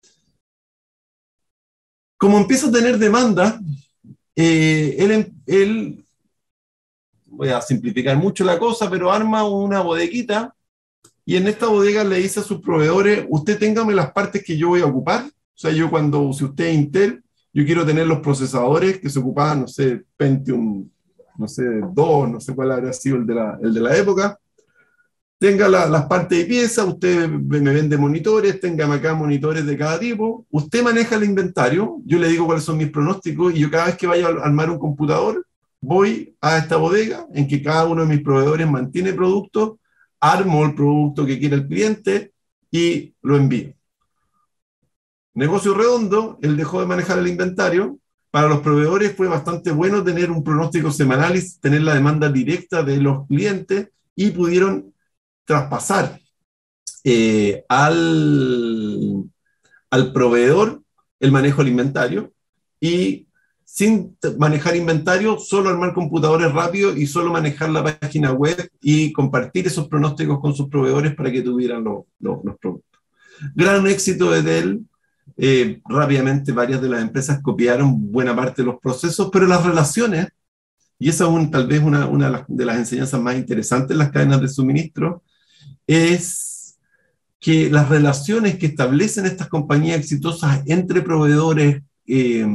Como empieza a tener demanda, eh, él, él, voy a simplificar mucho la cosa, pero arma una bodeguita y en esta bodega le dice a sus proveedores, usted téngame las partes que yo voy a ocupar. O sea, yo cuando, si usted es Intel, yo quiero tener los procesadores que se ocupaban, no sé, Pentium, no sé, dos, no sé cuál habrá sido el de la, el de la época. Tenga la, las partes de pieza, usted me vende monitores, téngame acá monitores de cada tipo, usted maneja el inventario, yo le digo cuáles son mis pronósticos y yo cada vez que vaya a armar un computador, voy a esta bodega en que cada uno de mis proveedores mantiene productos, armo el producto que quiere el cliente y lo envío. Negocio redondo, él dejó de manejar el inventario. Para los proveedores fue bastante bueno tener un pronóstico semanal y tener la demanda directa de los clientes y pudieron traspasar eh, al, al proveedor el manejo del inventario y sin manejar inventario, solo armar computadores rápido y solo manejar la página web y compartir esos pronósticos con sus proveedores para que tuvieran los, los, los productos. Gran éxito de él. Eh, rápidamente varias de las empresas copiaron buena parte de los procesos, pero las relaciones, y esa es un, tal vez una, una de, las, de las enseñanzas más interesantes en las cadenas de suministro, es que las relaciones que establecen estas compañías exitosas entre proveedores eh,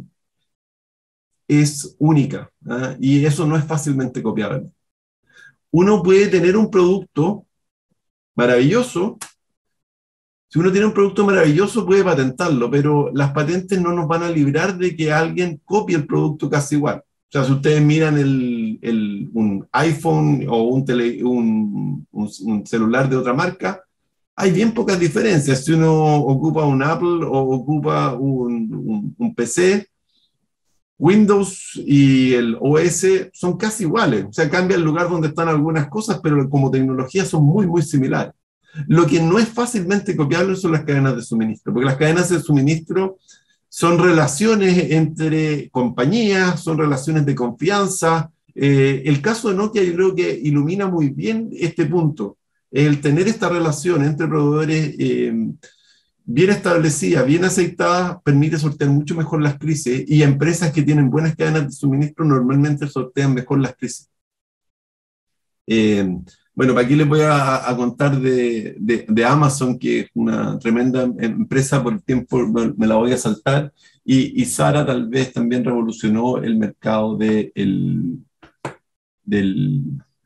es única, ¿eh? Y eso no es fácilmente copiable. Uno puede tener un producto maravilloso. Si uno tiene un producto maravilloso, puede patentarlo, pero las patentes no nos van a librar de que alguien copie el producto casi igual. O sea, si ustedes miran el, el, un iPhone o un, tele, un, un, un celular de otra marca, hay bien pocas diferencias. Si uno ocupa un Apple o ocupa un, un, un P C, Windows y el O S son casi iguales. O sea, cambia el lugar donde están algunas cosas, pero como tecnología son muy, muy similares. Lo que no es fácilmente copiable son las cadenas de suministro, porque las cadenas de suministro son relaciones entre compañías, son relaciones de confianza. Eh, el caso de Nokia yo creo que ilumina muy bien este punto. El tener esta relación entre proveedores eh, bien establecida, bien aceitada, permite sortear mucho mejor las crisis y empresas que tienen buenas cadenas de suministro normalmente sortean mejor las crisis. Eh, Bueno, para aquí les voy a, a contar de, de, de Amazon, que es una tremenda empresa, por el tiempo me, me la voy a saltar, y, y Zara tal vez también revolucionó el mercado de, el, del,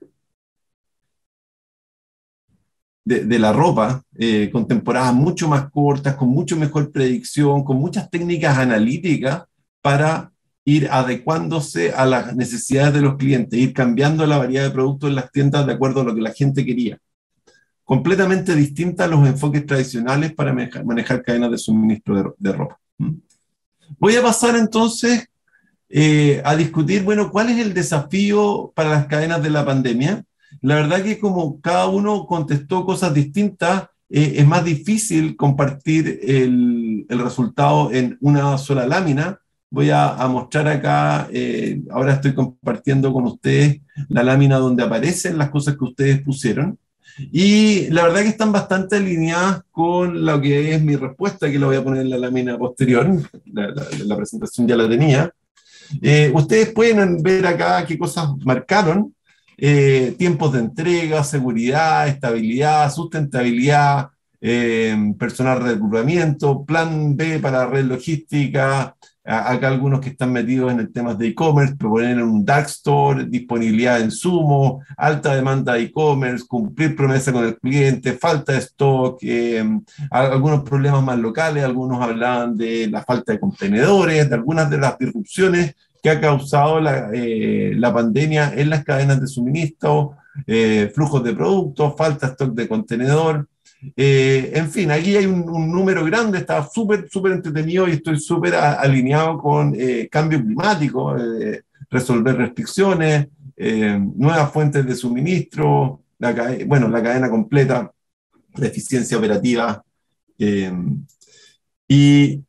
de, de la ropa, eh, con temporadas mucho más cortas, con mucho mejor predicción, con muchas técnicas analíticas para ir adecuándose a las necesidades de los clientes, ir cambiando la variedad de productos en las tiendas de acuerdo a lo que la gente quería. Completamente distinta a los enfoques tradicionales para manejar, manejar cadenas de suministro de, de ropa. Voy a pasar entonces eh, a discutir, bueno, ¿cuál es el desafío para las cadenas de la pandemia? La verdad que como cada uno contestó cosas distintas, eh, es más difícil compartir el, el resultado en una sola lámina. Voy a, a mostrar acá, eh, ahora estoy compartiendo con ustedes la lámina donde aparecen las cosas que ustedes pusieron. Y la verdad que están bastante alineadas con lo que es mi respuesta, que la voy a poner en la lámina posterior. La, la, la presentación ya la tenía. Eh, ustedes pueden ver acá qué cosas marcaron. Eh, tiempos de entrega, seguridad, estabilidad, sustentabilidad, eh, personal de reclutamiento, plan B para red logística. Acá algunos que están metidos en el tema de e-commerce, proponer un dark store, disponibilidad de insumos, alta demanda de e-commerce, cumplir promesa con el cliente, falta de stock, eh, algunos problemas más locales, algunos hablaban de la falta de contenedores, de algunas de las disrupciones que ha causado la, eh, la pandemia en las cadenas de suministro, eh, flujos de productos, falta de stock de contenedor. Eh, en fin, aquí hay un, un número grande, está súper, súper entretenido y estoy súper alineado con eh, cambio climático. Eh, resolver restricciones, eh, nuevas fuentes de suministro, la, bueno, la cadena completa, la eficiencia operativa. Eh, y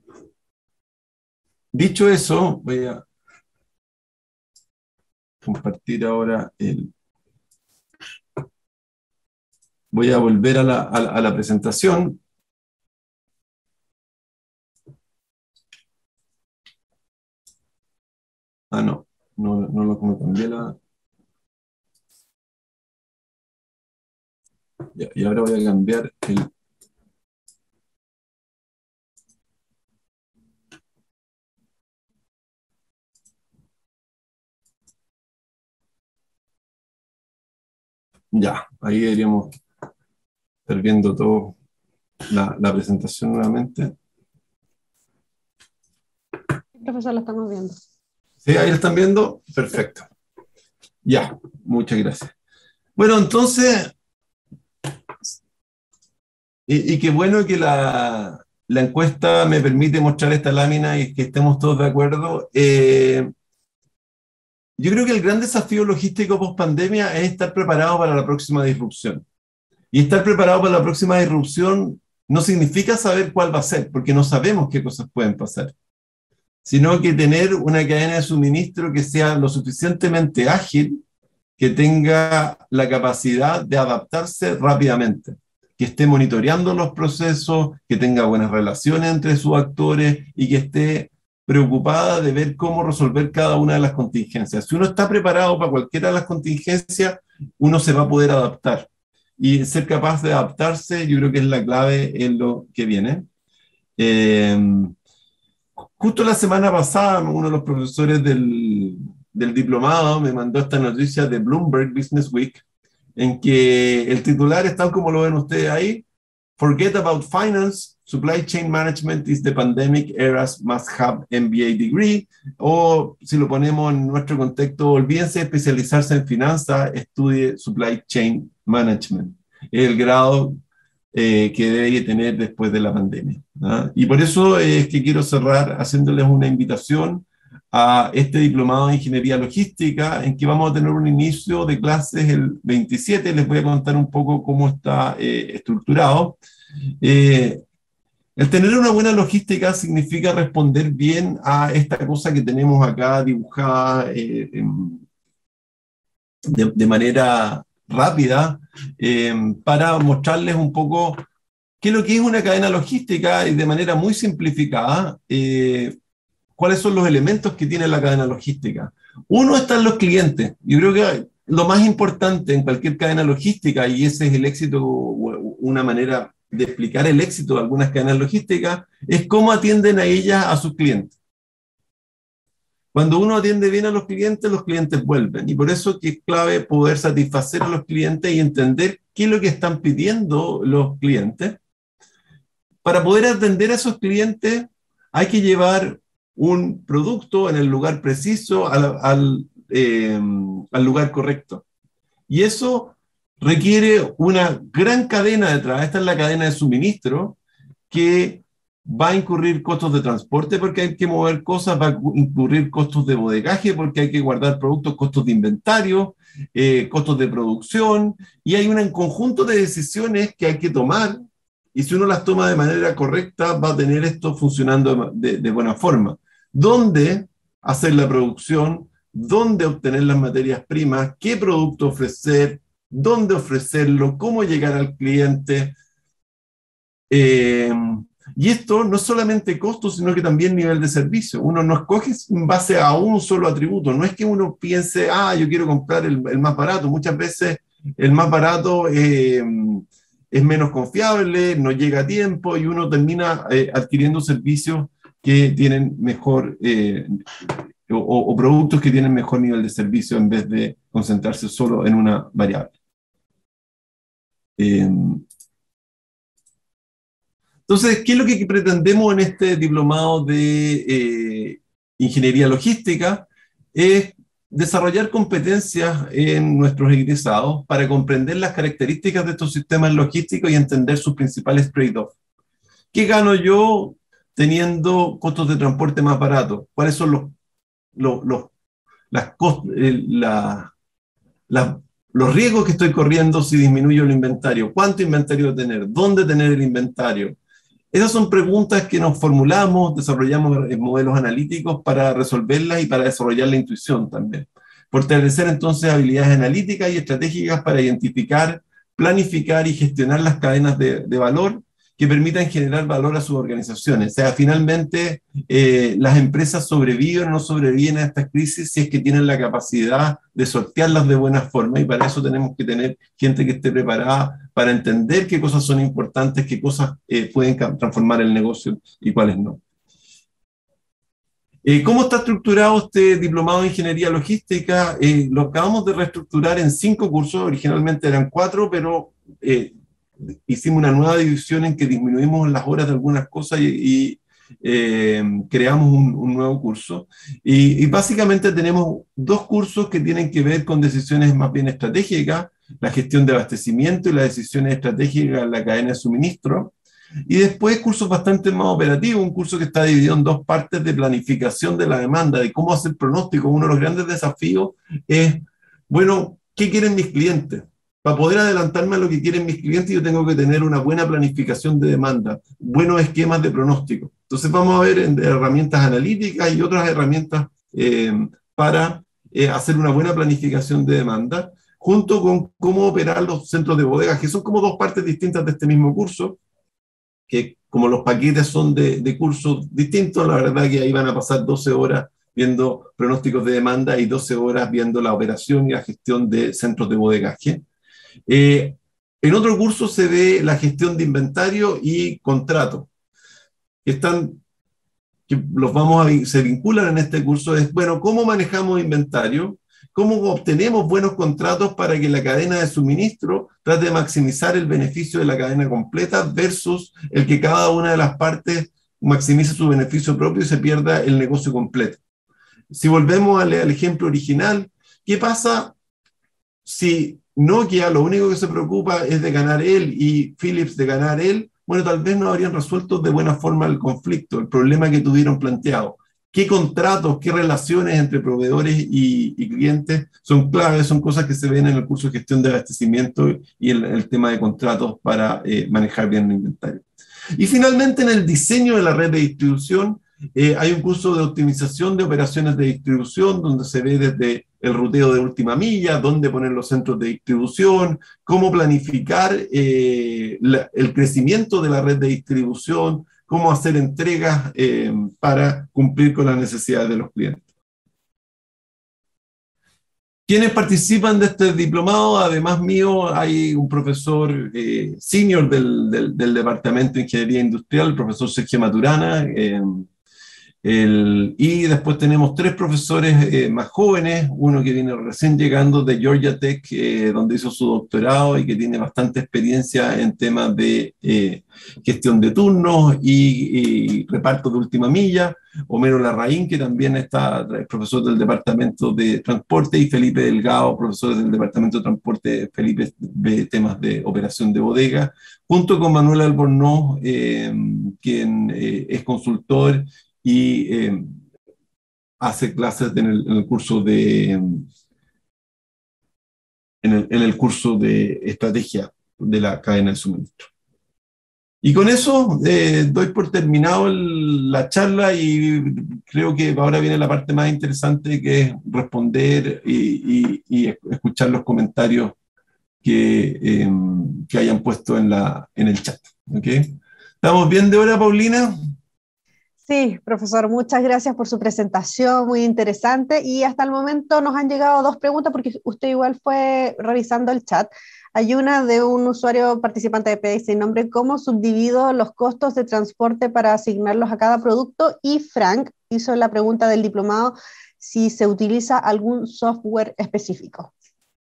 dicho eso, voy a compartir ahora el... Voy a volver a la, a la, a la presentación. Ah, no, no, no lo como cambié la... Ya, y ahora voy a cambiar el... Ya, ahí deberíamos estar viendo todo la, la presentación nuevamente. Profesor, lo estamos viendo. ¿Sí? ¿Ahí lo están viendo? Perfecto. Ya, muchas gracias. Bueno, entonces, y, y qué bueno que la, la encuesta me permite mostrar esta lámina y que estemos todos de acuerdo. Eh, yo creo que el gran desafío logístico post pandemia es estar preparado para la próxima disrupción. Y estar preparado para la próxima disrupción no significa saber cuál va a ser, porque no sabemos qué cosas pueden pasar, sino que tener una cadena de suministro que sea lo suficientemente ágil, que tenga la capacidad de adaptarse rápidamente, que esté monitoreando los procesos, que tenga buenas relaciones entre sus actores y que esté preocupada de ver cómo resolver cada una de las contingencias. Si uno está preparado para cualquiera de las contingencias, uno se va a poder adaptar. Y ser capaz de adaptarse, yo creo que es la clave en lo que viene. Eh, justo la semana pasada, uno de los profesores del, del diplomado me mandó esta noticia de Bloomberg Business Week, en que el titular está como lo ven ustedes ahí: Forget about finance, supply chain management is the pandemic era's must-have M B A degree. O si lo ponemos en nuestro contexto, olvídense de especializarse en finanzas, estudie supply chain management. Es el grado eh, que debe tener después de la pandemia, ¿no? Y por eso es que quiero cerrar haciéndoles una invitación a este diplomado de Ingeniería Logística, en que vamos a tener un inicio de clases el veintisiete. Les voy a contar un poco cómo está eh, estructurado. Eh, el tener una buena logística significa responder bien a esta cosa que tenemos acá dibujada eh, de, de manera rápida, eh, para mostrarles un poco qué es lo que es una cadena logística y de manera muy simplificada, eh, cuáles son los elementos que tiene la cadena logística. Uno está en los clientes. Yo creo que lo más importante en cualquier cadena logística, y ese es el éxito, una manera de explicar el éxito de algunas cadenas logísticas, es cómo atienden a ellas a sus clientes. Cuando uno atiende bien a los clientes, los clientes vuelven. Y por eso que es clave poder satisfacer a los clientes y entender qué es lo que están pidiendo los clientes. Para poder atender a esos clientes, hay que llevar un producto en el lugar preciso, al, al, eh, al lugar correcto. Y eso requiere una gran cadena detrás. Esta es la cadena de suministro, que va a incurrir costos de transporte porque hay que mover cosas, va a incurrir costos de bodegaje porque hay que guardar productos, costos de inventario, eh, costos de producción, y hay un conjunto de decisiones que hay que tomar, y si uno las toma de manera correcta va a tener esto funcionando de, de buena forma. ¿Dónde hacer la producción? ¿Dónde obtener las materias primas? ¿Qué producto ofrecer? ¿Dónde ofrecerlo? ¿Cómo llegar al cliente? Eh, y esto no es solamente costo, sino que también nivel de servicio. Uno no escoge en base a un solo atributo. No es que uno piense, ah, yo quiero comprar el, el más barato. Muchas veces el más barato eh, es menos confiable, no llega a tiempo, y uno termina eh, adquiriendo servicios que tienen mejor, eh, o, o productos que tienen mejor nivel de servicio, en vez de concentrarse solo en una variable. Eh, Entonces, ¿qué es lo que pretendemos en este diplomado de eh, Ingeniería Logística? Es desarrollar competencias en nuestros egresados para comprender las características de estos sistemas logísticos y entender sus principales trade-offs. ¿Qué gano yo teniendo costos de transporte más baratos? ¿Cuáles son los, los, los, las cost, eh, la, la, los riesgos que estoy corriendo si disminuyo el inventario, cuánto inventario tener, dónde tener el inventario. Esas son preguntas que nos formulamos, desarrollamos modelos analíticos para resolverlas y para desarrollar la intuición también. Fortalecer entonces habilidades analíticas y estratégicas para identificar, planificar y gestionar las cadenas de, de valor que permitan generar valor a sus organizaciones. O sea, finalmente eh, las empresas sobreviven o no sobreviven a estas crisis si es que tienen la capacidad de sortearlas de buena forma, y para eso tenemos que tener gente que esté preparada para entender qué cosas son importantes, qué cosas eh, pueden transformar el negocio y cuáles no. Eh, ¿Cómo está estructurado este diplomado de Ingeniería Logística? Eh, lo acabamos de reestructurar en cinco cursos, originalmente eran cuatro, pero eh, hicimos una nueva división en que disminuimos las horas de algunas cosas y, y eh, creamos un, un nuevo curso. Y, y básicamente tenemos dos cursos que tienen que ver con decisiones más bien estratégicas, la gestión de abastecimiento y las decisiones estratégicas en la cadena de suministro. Y después cursos bastante más operativos, un curso que está dividido en dos partes de planificación de la demanda, de cómo hacer pronóstico. Uno de los grandes desafíos es, bueno, ¿qué quieren mis clientes? Para poder adelantarme a lo que quieren mis clientes, yo tengo que tener una buena planificación de demanda, buenos esquemas de pronóstico. Entonces vamos a ver herramientas analíticas y otras herramientas eh, para eh, hacer una buena planificación de demanda, junto con cómo operar los centros de bodegas, que son como dos partes distintas de este mismo curso, que como los paquetes son de, de cursos distintos, la verdad que ahí van a pasar doce horas viendo pronósticos de demanda y doce horas viendo la operación y la gestión de centros de bodegaje. Eh, en otro curso se ve la gestión de inventario y contrato, que están, que los vamos a, se vinculan en este curso, es, bueno, ¿cómo manejamos inventario? ¿Cómo obtenemos buenos contratos para que la cadena de suministro trate de maximizar el beneficio de la cadena completa versus el que cada una de las partes maximice su beneficio propio y se pierda el negocio completo? Si volvemos al, al ejemplo original, ¿qué pasa si Nokia lo único que se preocupa es de ganar él y Philips de ganar él? Bueno, tal vez no habrían resuelto de buena forma el conflicto, el problema que tuvieron planteado. ¿Qué contratos, qué relaciones entre proveedores y, y clientes son claves? Son cosas que se ven en el curso de gestión de abastecimiento y el, el tema de contratos para eh, manejar bien el inventario. Y finalmente, en el diseño de la red de distribución, eh, hay un curso de optimización de operaciones de distribución, donde se ve desde el ruteo de última milla, dónde poner los centros de distribución, cómo planificar eh, la, el crecimiento de la red de distribución, cómo hacer entregas eh, para cumplir con las necesidades de los clientes. ¿Quiénes participan de este diplomado? Además mío, hay un profesor eh, senior del, del, del Departamento de Ingeniería Industrial, el profesor Sergio Maturana, eh, el, y después tenemos tres profesores eh, más jóvenes, uno que viene recién llegando de Georgia Tech, eh, donde hizo su doctorado y que tiene bastante experiencia en temas de eh, gestión de turnos y, y reparto de última milla. Homero Larraín, que también está profesor del Departamento de Transporte, y Felipe Delgado, profesor del Departamento de Transporte, Felipe, de temas de operación de bodega, junto con Manuel Albornoz, eh, quien eh, es consultor y eh, hace clases en el, en el curso de en el, en el curso de estrategia de la cadena de suministro. Y con eso eh, doy por terminado el, la charla, y creo que ahora viene la parte más interesante, que es responder y, y, y escuchar los comentarios que, eh, que hayan puesto en, la, en el chat. ¿Okay? ¿Estamos bien de hora, Paulina? Sí, profesor, muchas gracias por su presentación, muy interesante, y hasta el momento nos han llegado dos preguntas porque usted igual fue revisando el chat. Hay una de un usuario participante de P D sin nombre: ¿cómo subdivido los costos de transporte para asignarlos a cada producto? Y Frank hizo la pregunta del diplomado, si se utiliza algún software específico.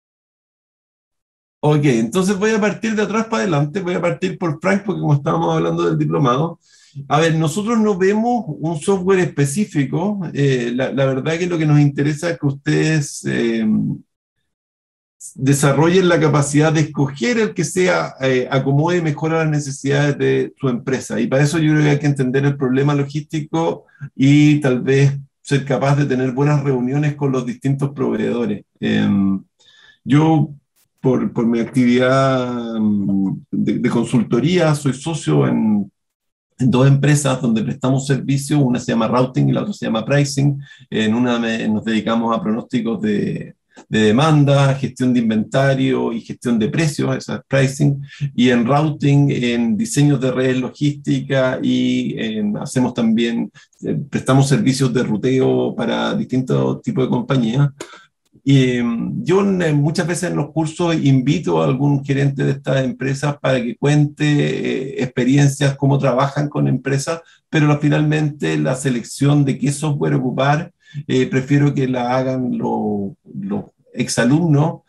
Ok, entonces voy a partir de atrás para adelante, voy a partir por Frank, porque como estábamos hablando del diplomado, a ver, nosotros no vemos un software específico, eh, la, la verdad que lo que nos interesa es que ustedes eh, desarrollen la capacidad de escoger el que sea, eh, acomode mejor a las necesidades de su empresa, y para eso yo creo que hay que entender el problema logístico y tal vez ser capaz de tener buenas reuniones con los distintos proveedores. Eh, yo, por, por mi actividad mm, de, de consultoría, soy socio en, en dos empresas donde prestamos servicios, una se llama Routing y la otra se llama Pricing. En una me- nos dedicamos a pronósticos de, de demanda, gestión de inventario y gestión de precios, esa es Pricing, y en Routing en diseños de redes logísticas y en- hacemos también, eh, prestamos servicios de ruteo para distintos tipos de compañías. Y mm, yo eh, muchas veces en los cursos invito a algún gerente de estas empresas para que cuente eh, experiencias, cómo trabajan con empresas, pero finalmente la selección de qué software ocupar, eh, prefiero que la hagan los, los exalumnos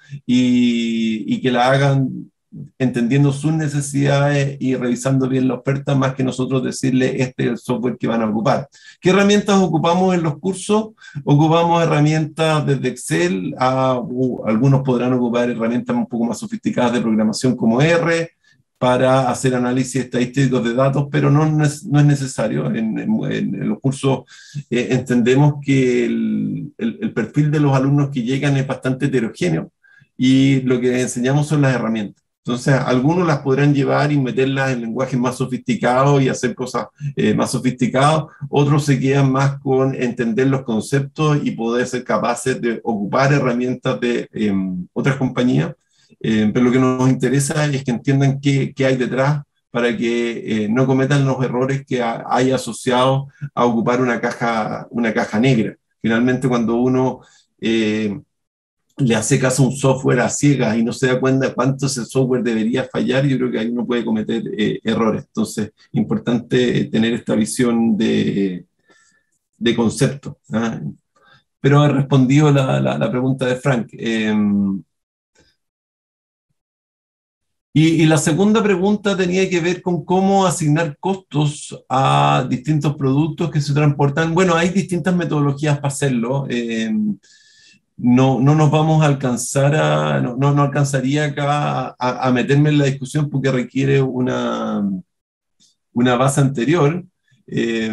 y, y que la hagan entendiendo sus necesidades y revisando bien la oferta, más que nosotros decirle este es el software que van a ocupar. ¿Qué herramientas ocupamos en los cursos? Ocupamos herramientas desde Excel, a, uh, algunos podrán ocupar herramientas un poco más sofisticadas de programación como R para hacer análisis estadísticos de datos, pero no, no, es, no es necesario. En, en, en los cursos eh, entendemos que el, el, el perfil de los alumnos que llegan es bastante heterogéneo y lo que enseñamos son las herramientas. Entonces, algunos las podrán llevar y meterlas en lenguajes más sofisticados y hacer cosas eh, más sofisticadas, otros se quedan más con entender los conceptos y poder ser capaces de ocupar herramientas de eh, otras compañías, eh, pero lo que nos interesa es que entiendan qué, qué hay detrás para que eh, no cometan los errores que ha, hay asociados a ocupar una caja, una caja negra. Finalmente, cuando uno eh, le hace caso a un software a ciegas y no se da cuenta cuánto ese software debería fallar, yo creo que ahí uno puede cometer eh, errores. Entonces, importante tener esta visión de, de concepto. ¿Ah? Pero he respondido la, la, la pregunta de Frank. Eh, y, y la segunda pregunta tenía que ver con cómo asignar costos a distintos productos que se transportan. Bueno, hay distintas metodologías para hacerlo. Eh, no, no nos vamos a alcanzar a, no, no, no alcanzaría acá a, a meterme en la discusión porque requiere una, una base anterior. Eh,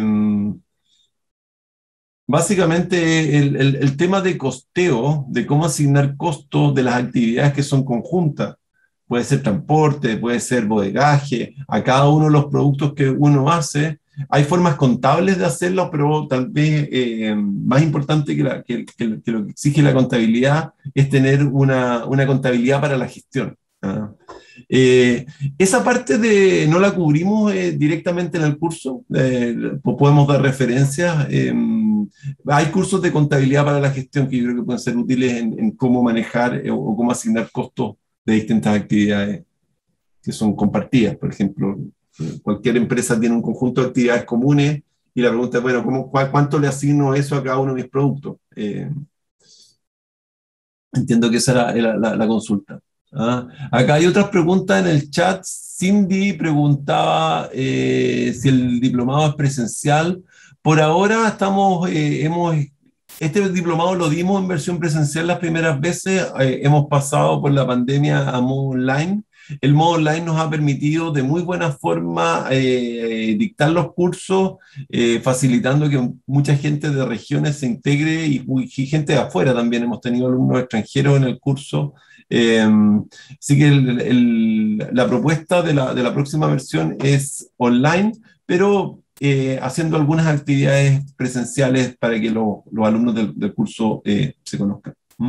Básicamente el, el, el tema de costeo, de cómo asignar costos de las actividades que son conjuntas, puede ser transporte, puede ser bodegaje, a cada uno de los productos que uno hace. Hay formas contables de hacerlo, pero tal vez eh, más importante que, la, que, que, que, lo que exige la contabilidad es tener una, una contabilidad para la gestión. ¿Ah? Eh, esa parte de, no la cubrimos eh, directamente en el curso, eh, podemos dar referencias. Eh, hay cursos de contabilidad para la gestión que yo creo que pueden ser útiles en, en cómo manejar eh, o cómo asignar costos de distintas actividades que son compartidas. Por ejemplo, eh, cualquier empresa tiene un conjunto de actividades comunes y la pregunta es, bueno, ¿cómo, cuál, ¿cuánto le asigno eso a cada uno de mis productos? Eh, entiendo que esa era, era la, la consulta. ¿Ah? Acá hay otras preguntas en el chat. Cindy preguntaba eh, si el diplomado es presencial. Por ahora estamos, eh, hemos, este diplomado lo dimos en versión presencial las primeras veces, eh, hemos pasado por la pandemia a modo online. El modo online nos ha permitido de muy buena forma eh, dictar los cursos, eh, facilitando que mucha gente de regiones se integre y, y gente de afuera también. Hemos tenido alumnos extranjeros en el curso. Eh, así que el, el, la propuesta de la, de la próxima versión es online, pero eh, haciendo algunas actividades presenciales para que lo, los alumnos del, del curso eh, se conozcan. ¿Mm?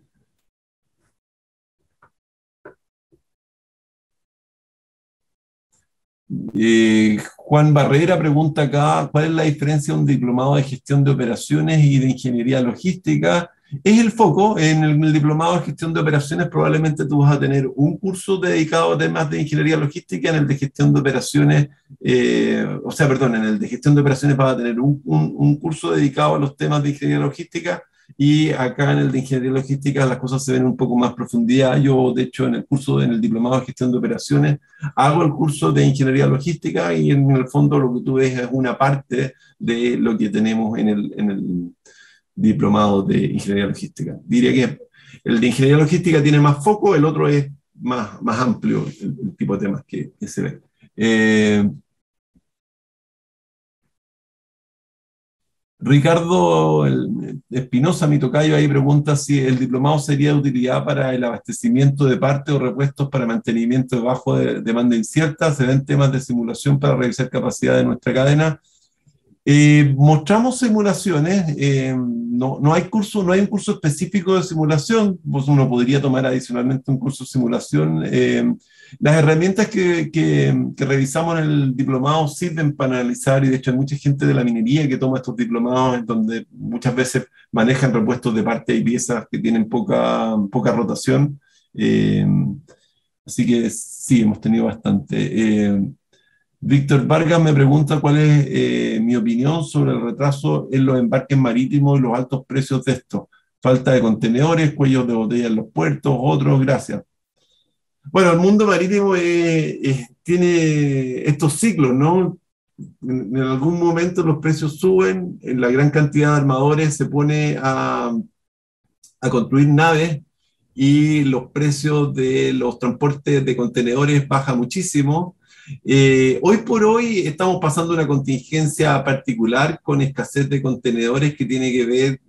Eh, Juan Barrera pregunta acá, ¿cuál es la diferencia de un diplomado de gestión de operaciones y de ingeniería logística? Es el foco. En el, el diplomado de gestión de operaciones probablemente tú vas a tener un curso dedicado a temas de ingeniería logística, en el de gestión de operaciones, eh, o sea, perdón, en el de gestión de operaciones vas a tener un, un, un curso dedicado a los temas de ingeniería logística. Y acá en el de ingeniería logística las cosas se ven un poco más profundidad. Yo, de hecho, en el curso, en el diplomado de gestión de operaciones, hago el curso de ingeniería logística y en el fondo lo que tú ves es una parte de lo que tenemos en el, en el diplomado de ingeniería logística. Diría que el de ingeniería logística tiene más foco, el otro es más, más amplio, el, el tipo de temas que, que se ven. Eh, Ricardo el- Espinosa, mi tocayo, ahí pregunta si el diplomado sería de utilidad para el abastecimiento de partes o repuestos para mantenimiento de bajo de demanda incierta. Se ven temas de simulación para revisar capacidad de nuestra cadena. Eh, mostramos simulaciones, eh, no, no hay curso, no hay un curso específico de simulación, pues uno podría tomar adicionalmente un curso de simulación. Eh, las herramientas que, que, que revisamos en el diplomado sirven para analizar, y de hecho hay mucha gente de la minería que toma estos diplomados en donde muchas veces manejan repuestos de partes y piezas que tienen poca, poca rotación. Eh, así que sí, hemos tenido bastante. Eh, Víctor Vargas me pregunta cuál es eh, mi opinión sobre el retraso en los embarques marítimos y los altos precios de estos. Falta de contenedores, cuellos de botella en los puertos, otros, gracias. Bueno, el mundo marítimo eh, eh, tiene estos ciclos, ¿no? En, en algún momento los precios suben, en la gran cantidad de armadores se pone a, a construir naves y los precios de los transportes de contenedores bajan muchísimo. Eh, hoy por hoy estamos pasando una contingencia particular con escasez de contenedores que tiene que ver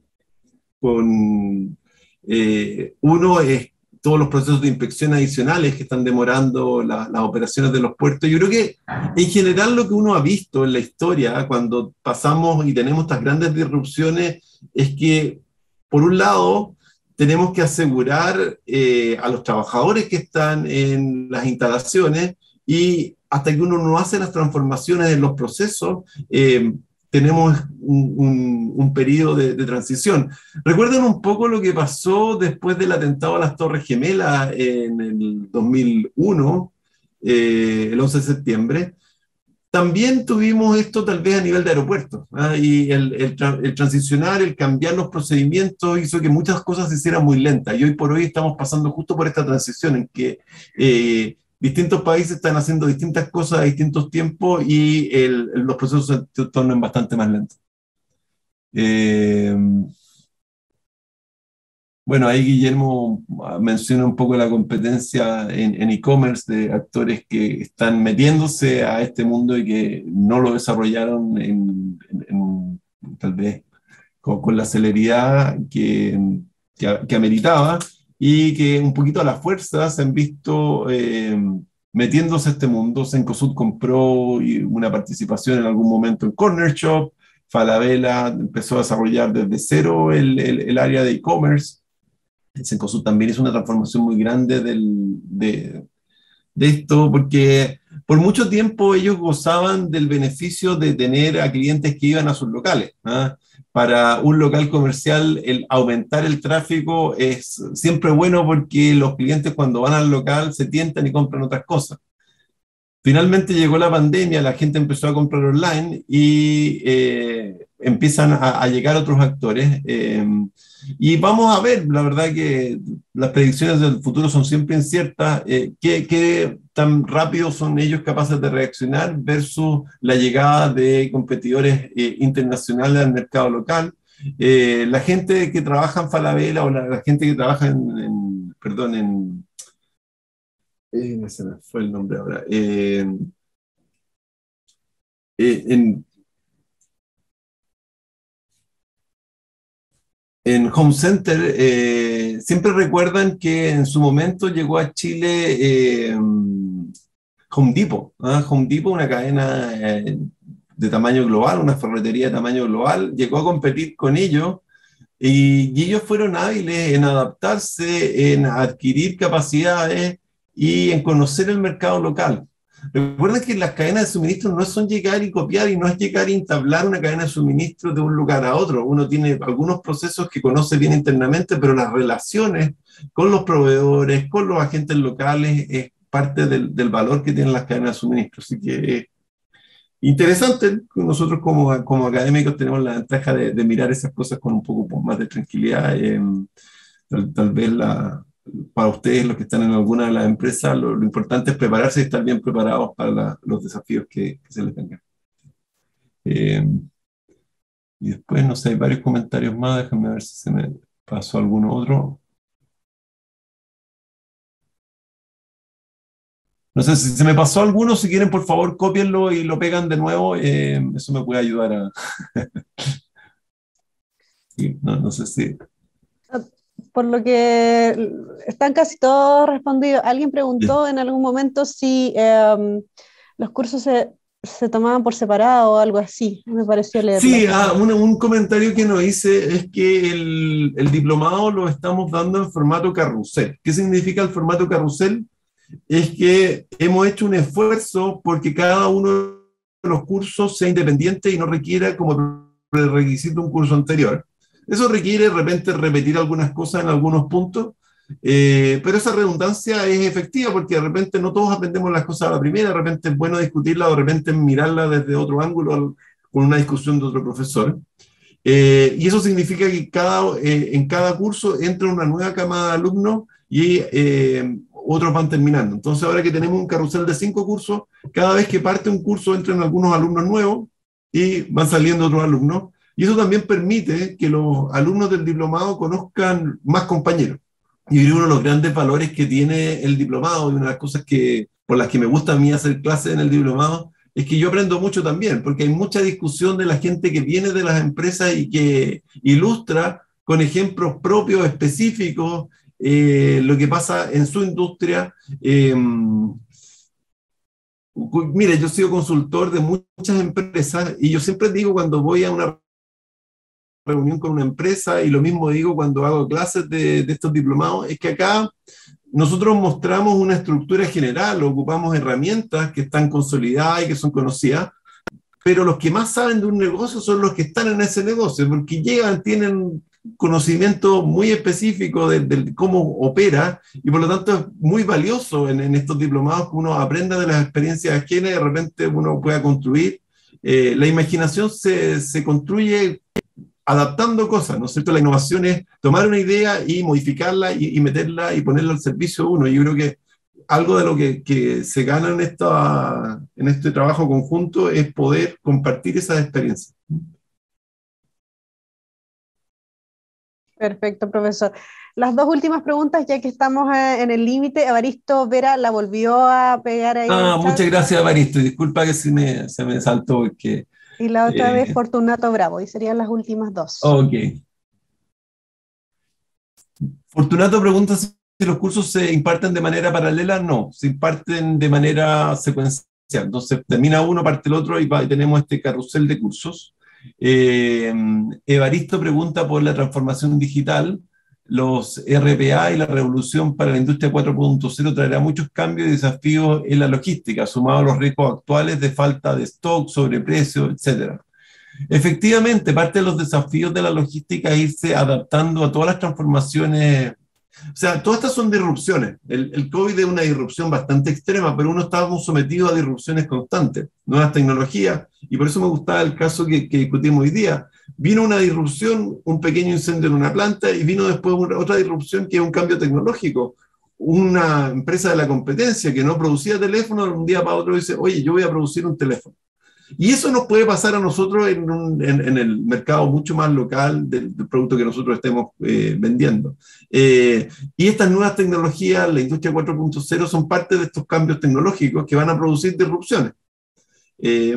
con, eh, uno es todos los procesos de inspección adicionales que están demorando la, las operaciones de los puertos. Yo creo que en general lo que uno ha visto en la historia cuando pasamos y tenemos estas grandes disrupciones es que, por un lado, tenemos que asegurar eh, a los trabajadores que están en las instalaciones, y hasta que uno no hace las transformaciones en los procesos, eh, tenemos un, un, un periodo de, de transición. Recuerden un poco lo que pasó después del atentado a las Torres Gemelas en el dos mil uno, eh, el once de septiembre. También tuvimos esto tal vez a nivel de aeropuertos, ¿ah? Y el, el, el transicionar, el cambiar los procedimientos hizo que muchas cosas se hicieran muy lentas. Y hoy por hoy estamos pasando justo por esta transición en que eh, distintos países están haciendo distintas cosas a distintos tiempos y el, los procesos se tornan bastante más lentos. Eh, bueno, ahí Guillermo menciona un poco la competencia en e-commerce de actores que están metiéndose a este mundo y que no lo desarrollaron en, en, en, tal vez con, con la celeridad que, que, que ameritaba, y que un poquito a la fuerza se han visto eh, metiéndose a este mundo. Cencosud compró una participación en algún momento en Corner Shop, Falabella empezó a desarrollar desde cero el, el, el área de e-commerce. Cencosud también hizo una transformación muy grande del, de, de esto, porque por mucho tiempo ellos gozaban del beneficio de tener a clientes que iban a sus locales, ¿ah? Para un local comercial, el aumentar el tráfico es siempre bueno porque los clientes cuando van al local se tientan y compran otras cosas. Finalmente llegó la pandemia, la gente empezó a comprar online y eh, empiezan a, a llegar otros actores. Eh, y vamos a ver, la verdad que las predicciones del futuro son siempre inciertas. Eh, ¿qué, qué tan rápido son ellos capaces de reaccionar versus la llegada de competidores eh, internacionales al mercado local? Eh, la gente que trabaja en Falabella o la, la gente que trabaja en, en perdón, en eh, se me fue el nombre ahora. Eh, eh, en, en Home Center, eh, siempre recuerdan que en su momento llegó a Chile eh, Home Depot. ¿Ah? Home Depot, una cadena eh, de tamaño global, una ferretería de tamaño global, llegó a competir con ellos. Y, y ellos fueron hábiles en adaptarse, en adquirir capacidades y en conocer el mercado local. Recuerden que las cadenas de suministro no son llegar y copiar, y no es llegar y entablar una cadena de suministro de un lugar a otro. Uno tiene algunos procesos que conoce bien internamente, pero las relaciones con los proveedores, con los agentes locales, es parte del, del valor que tienen las cadenas de suministro. Así que eh, interesante. Nosotros como, como académicos tenemos la ventaja de, de mirar esas cosas con un poco más de tranquilidad. Eh, tal, tal vez la, para ustedes, los que están en alguna de las empresas, lo, lo importante es prepararse y estar bien preparados para la, los desafíos que, que se les vengan. Eh, y después, no sé, hay varios comentarios más. Déjenme ver si se me pasó alguno otro. No sé si se me pasó alguno. Si quieren, por favor, cópienlo y lo pegan de nuevo. Eh, eso me puede ayudar a... no, no sé si... Por lo que están casi todos respondidos. Alguien preguntó en algún momento si eh, los cursos se, se tomaban por separado o algo así, me pareció leerlo. Sí, ah, un, un comentario que nos hice es que el, el diplomado lo estamos dando en formato carrusel. ¿Qué significa el formato carrusel? Es que hemos hecho un esfuerzo porque cada uno de los cursos sea independiente y no requiera como requisito un curso anterior. Eso requiere de repente repetir algunas cosas en algunos puntos, eh, pero esa redundancia es efectiva porque de repente no todos aprendemos las cosas a la primera, de repente es bueno discutirla, o de repente mirarla desde otro ángulo con una discusión de otro profesor. Eh, y eso significa que cada, eh, en cada curso entra una nueva camada de alumnos y eh, otros van terminando. Entonces ahora que tenemos un carrusel de cinco cursos, cada vez que parte un curso entran algunos alumnos nuevos y van saliendo otros alumnos. Y eso también permite que los alumnos del diplomado conozcan más compañeros. Y uno de los grandes valores que tiene el diplomado, y una de las cosas que, por las que me gusta a mí hacer clases en el diplomado, es que yo aprendo mucho también, porque hay mucha discusión de la gente que viene de las empresas y que ilustra con ejemplos propios, específicos, eh, lo que pasa en su industria. Eh, mire, yo he sido consultor de muchas empresas y yo siempre digo cuando voy a una reunión con una empresa, y lo mismo digo cuando hago clases de, de estos diplomados, es que acá nosotros mostramos una estructura general, ocupamos herramientas que están consolidadas y que son conocidas, pero los que más saben de un negocio son los que están en ese negocio, porque llegan, tienen conocimiento muy específico de, de cómo opera, y por lo tanto es muy valioso en, en estos diplomados que uno aprenda de las experiencias ajenas y de repente uno pueda construir. Eh, la imaginación se, se construye adaptando cosas, ¿no es cierto? La innovación es tomar una idea y modificarla y, y meterla y ponerla al servicio de uno. Yo creo que algo de lo que, que se gana en, esta, en este trabajo conjunto es poder compartir esas experiencias. Perfecto, profesor. Las dos últimas preguntas, ya que estamos eh, en el límite. Evaristo Vera la volvió a pegar ahí. Ah, muchas gracias, Evaristo. Disculpa que se me, se me saltó porque... Y la otra eh, vez Fortunato Bravo, y serían las últimas dos. Ok. Fortunato pregunta si los cursos se imparten de manera paralela. No, se imparten de manera secuencial. Entonces termina uno, parte el otro y, va, y tenemos este carrusel de cursos. Eh, Evaristo pregunta por la transformación digital. Los R P A y la revolución para la industria cuatro punto cero traerá muchos cambios y desafíos en la logística, sumado a los riesgos actuales de falta de stock, sobreprecio, etcétera. Efectivamente, parte de los desafíos de la logística es irse adaptando a todas las transformaciones. O sea, todas estas son disrupciones. El, el COVID es una disrupción bastante extrema, pero uno está sometido a disrupciones constantes, nuevas tecnologías, y por eso me gustaba el caso que, que discutimos hoy día. Vino una disrupción, un pequeño incendio en una planta, y vino después una, otra disrupción que es un cambio tecnológico. Una empresa de la competencia que no producía teléfonos, de un día para otro dice, oye, yo voy a producir un teléfono. Y eso nos puede pasar a nosotros en, un, en, en el mercado mucho más local del, del producto que nosotros estemos eh, vendiendo. Eh, y estas nuevas tecnologías, la industria cuatro punto cero, son parte de estos cambios tecnológicos que van a producir disrupciones. Eh,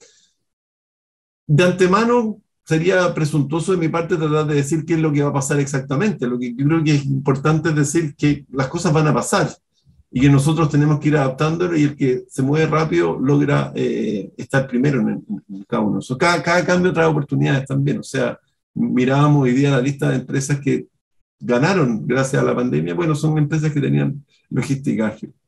de antemano, sería presuntuoso de mi parte tratar de decir qué es lo que va a pasar exactamente. Lo que yo creo que es importante es decir que las cosas van a pasar y que nosotros tenemos que ir adaptándolo, y el que se mueve rápido logra eh, estar primero en, el, en cada uno. So, cada, cada cambio trae oportunidades también. O sea, mirábamos hoy día la lista de empresas que ganaron gracias a la pandemia. Bueno, son empresas que tenían logística ágil.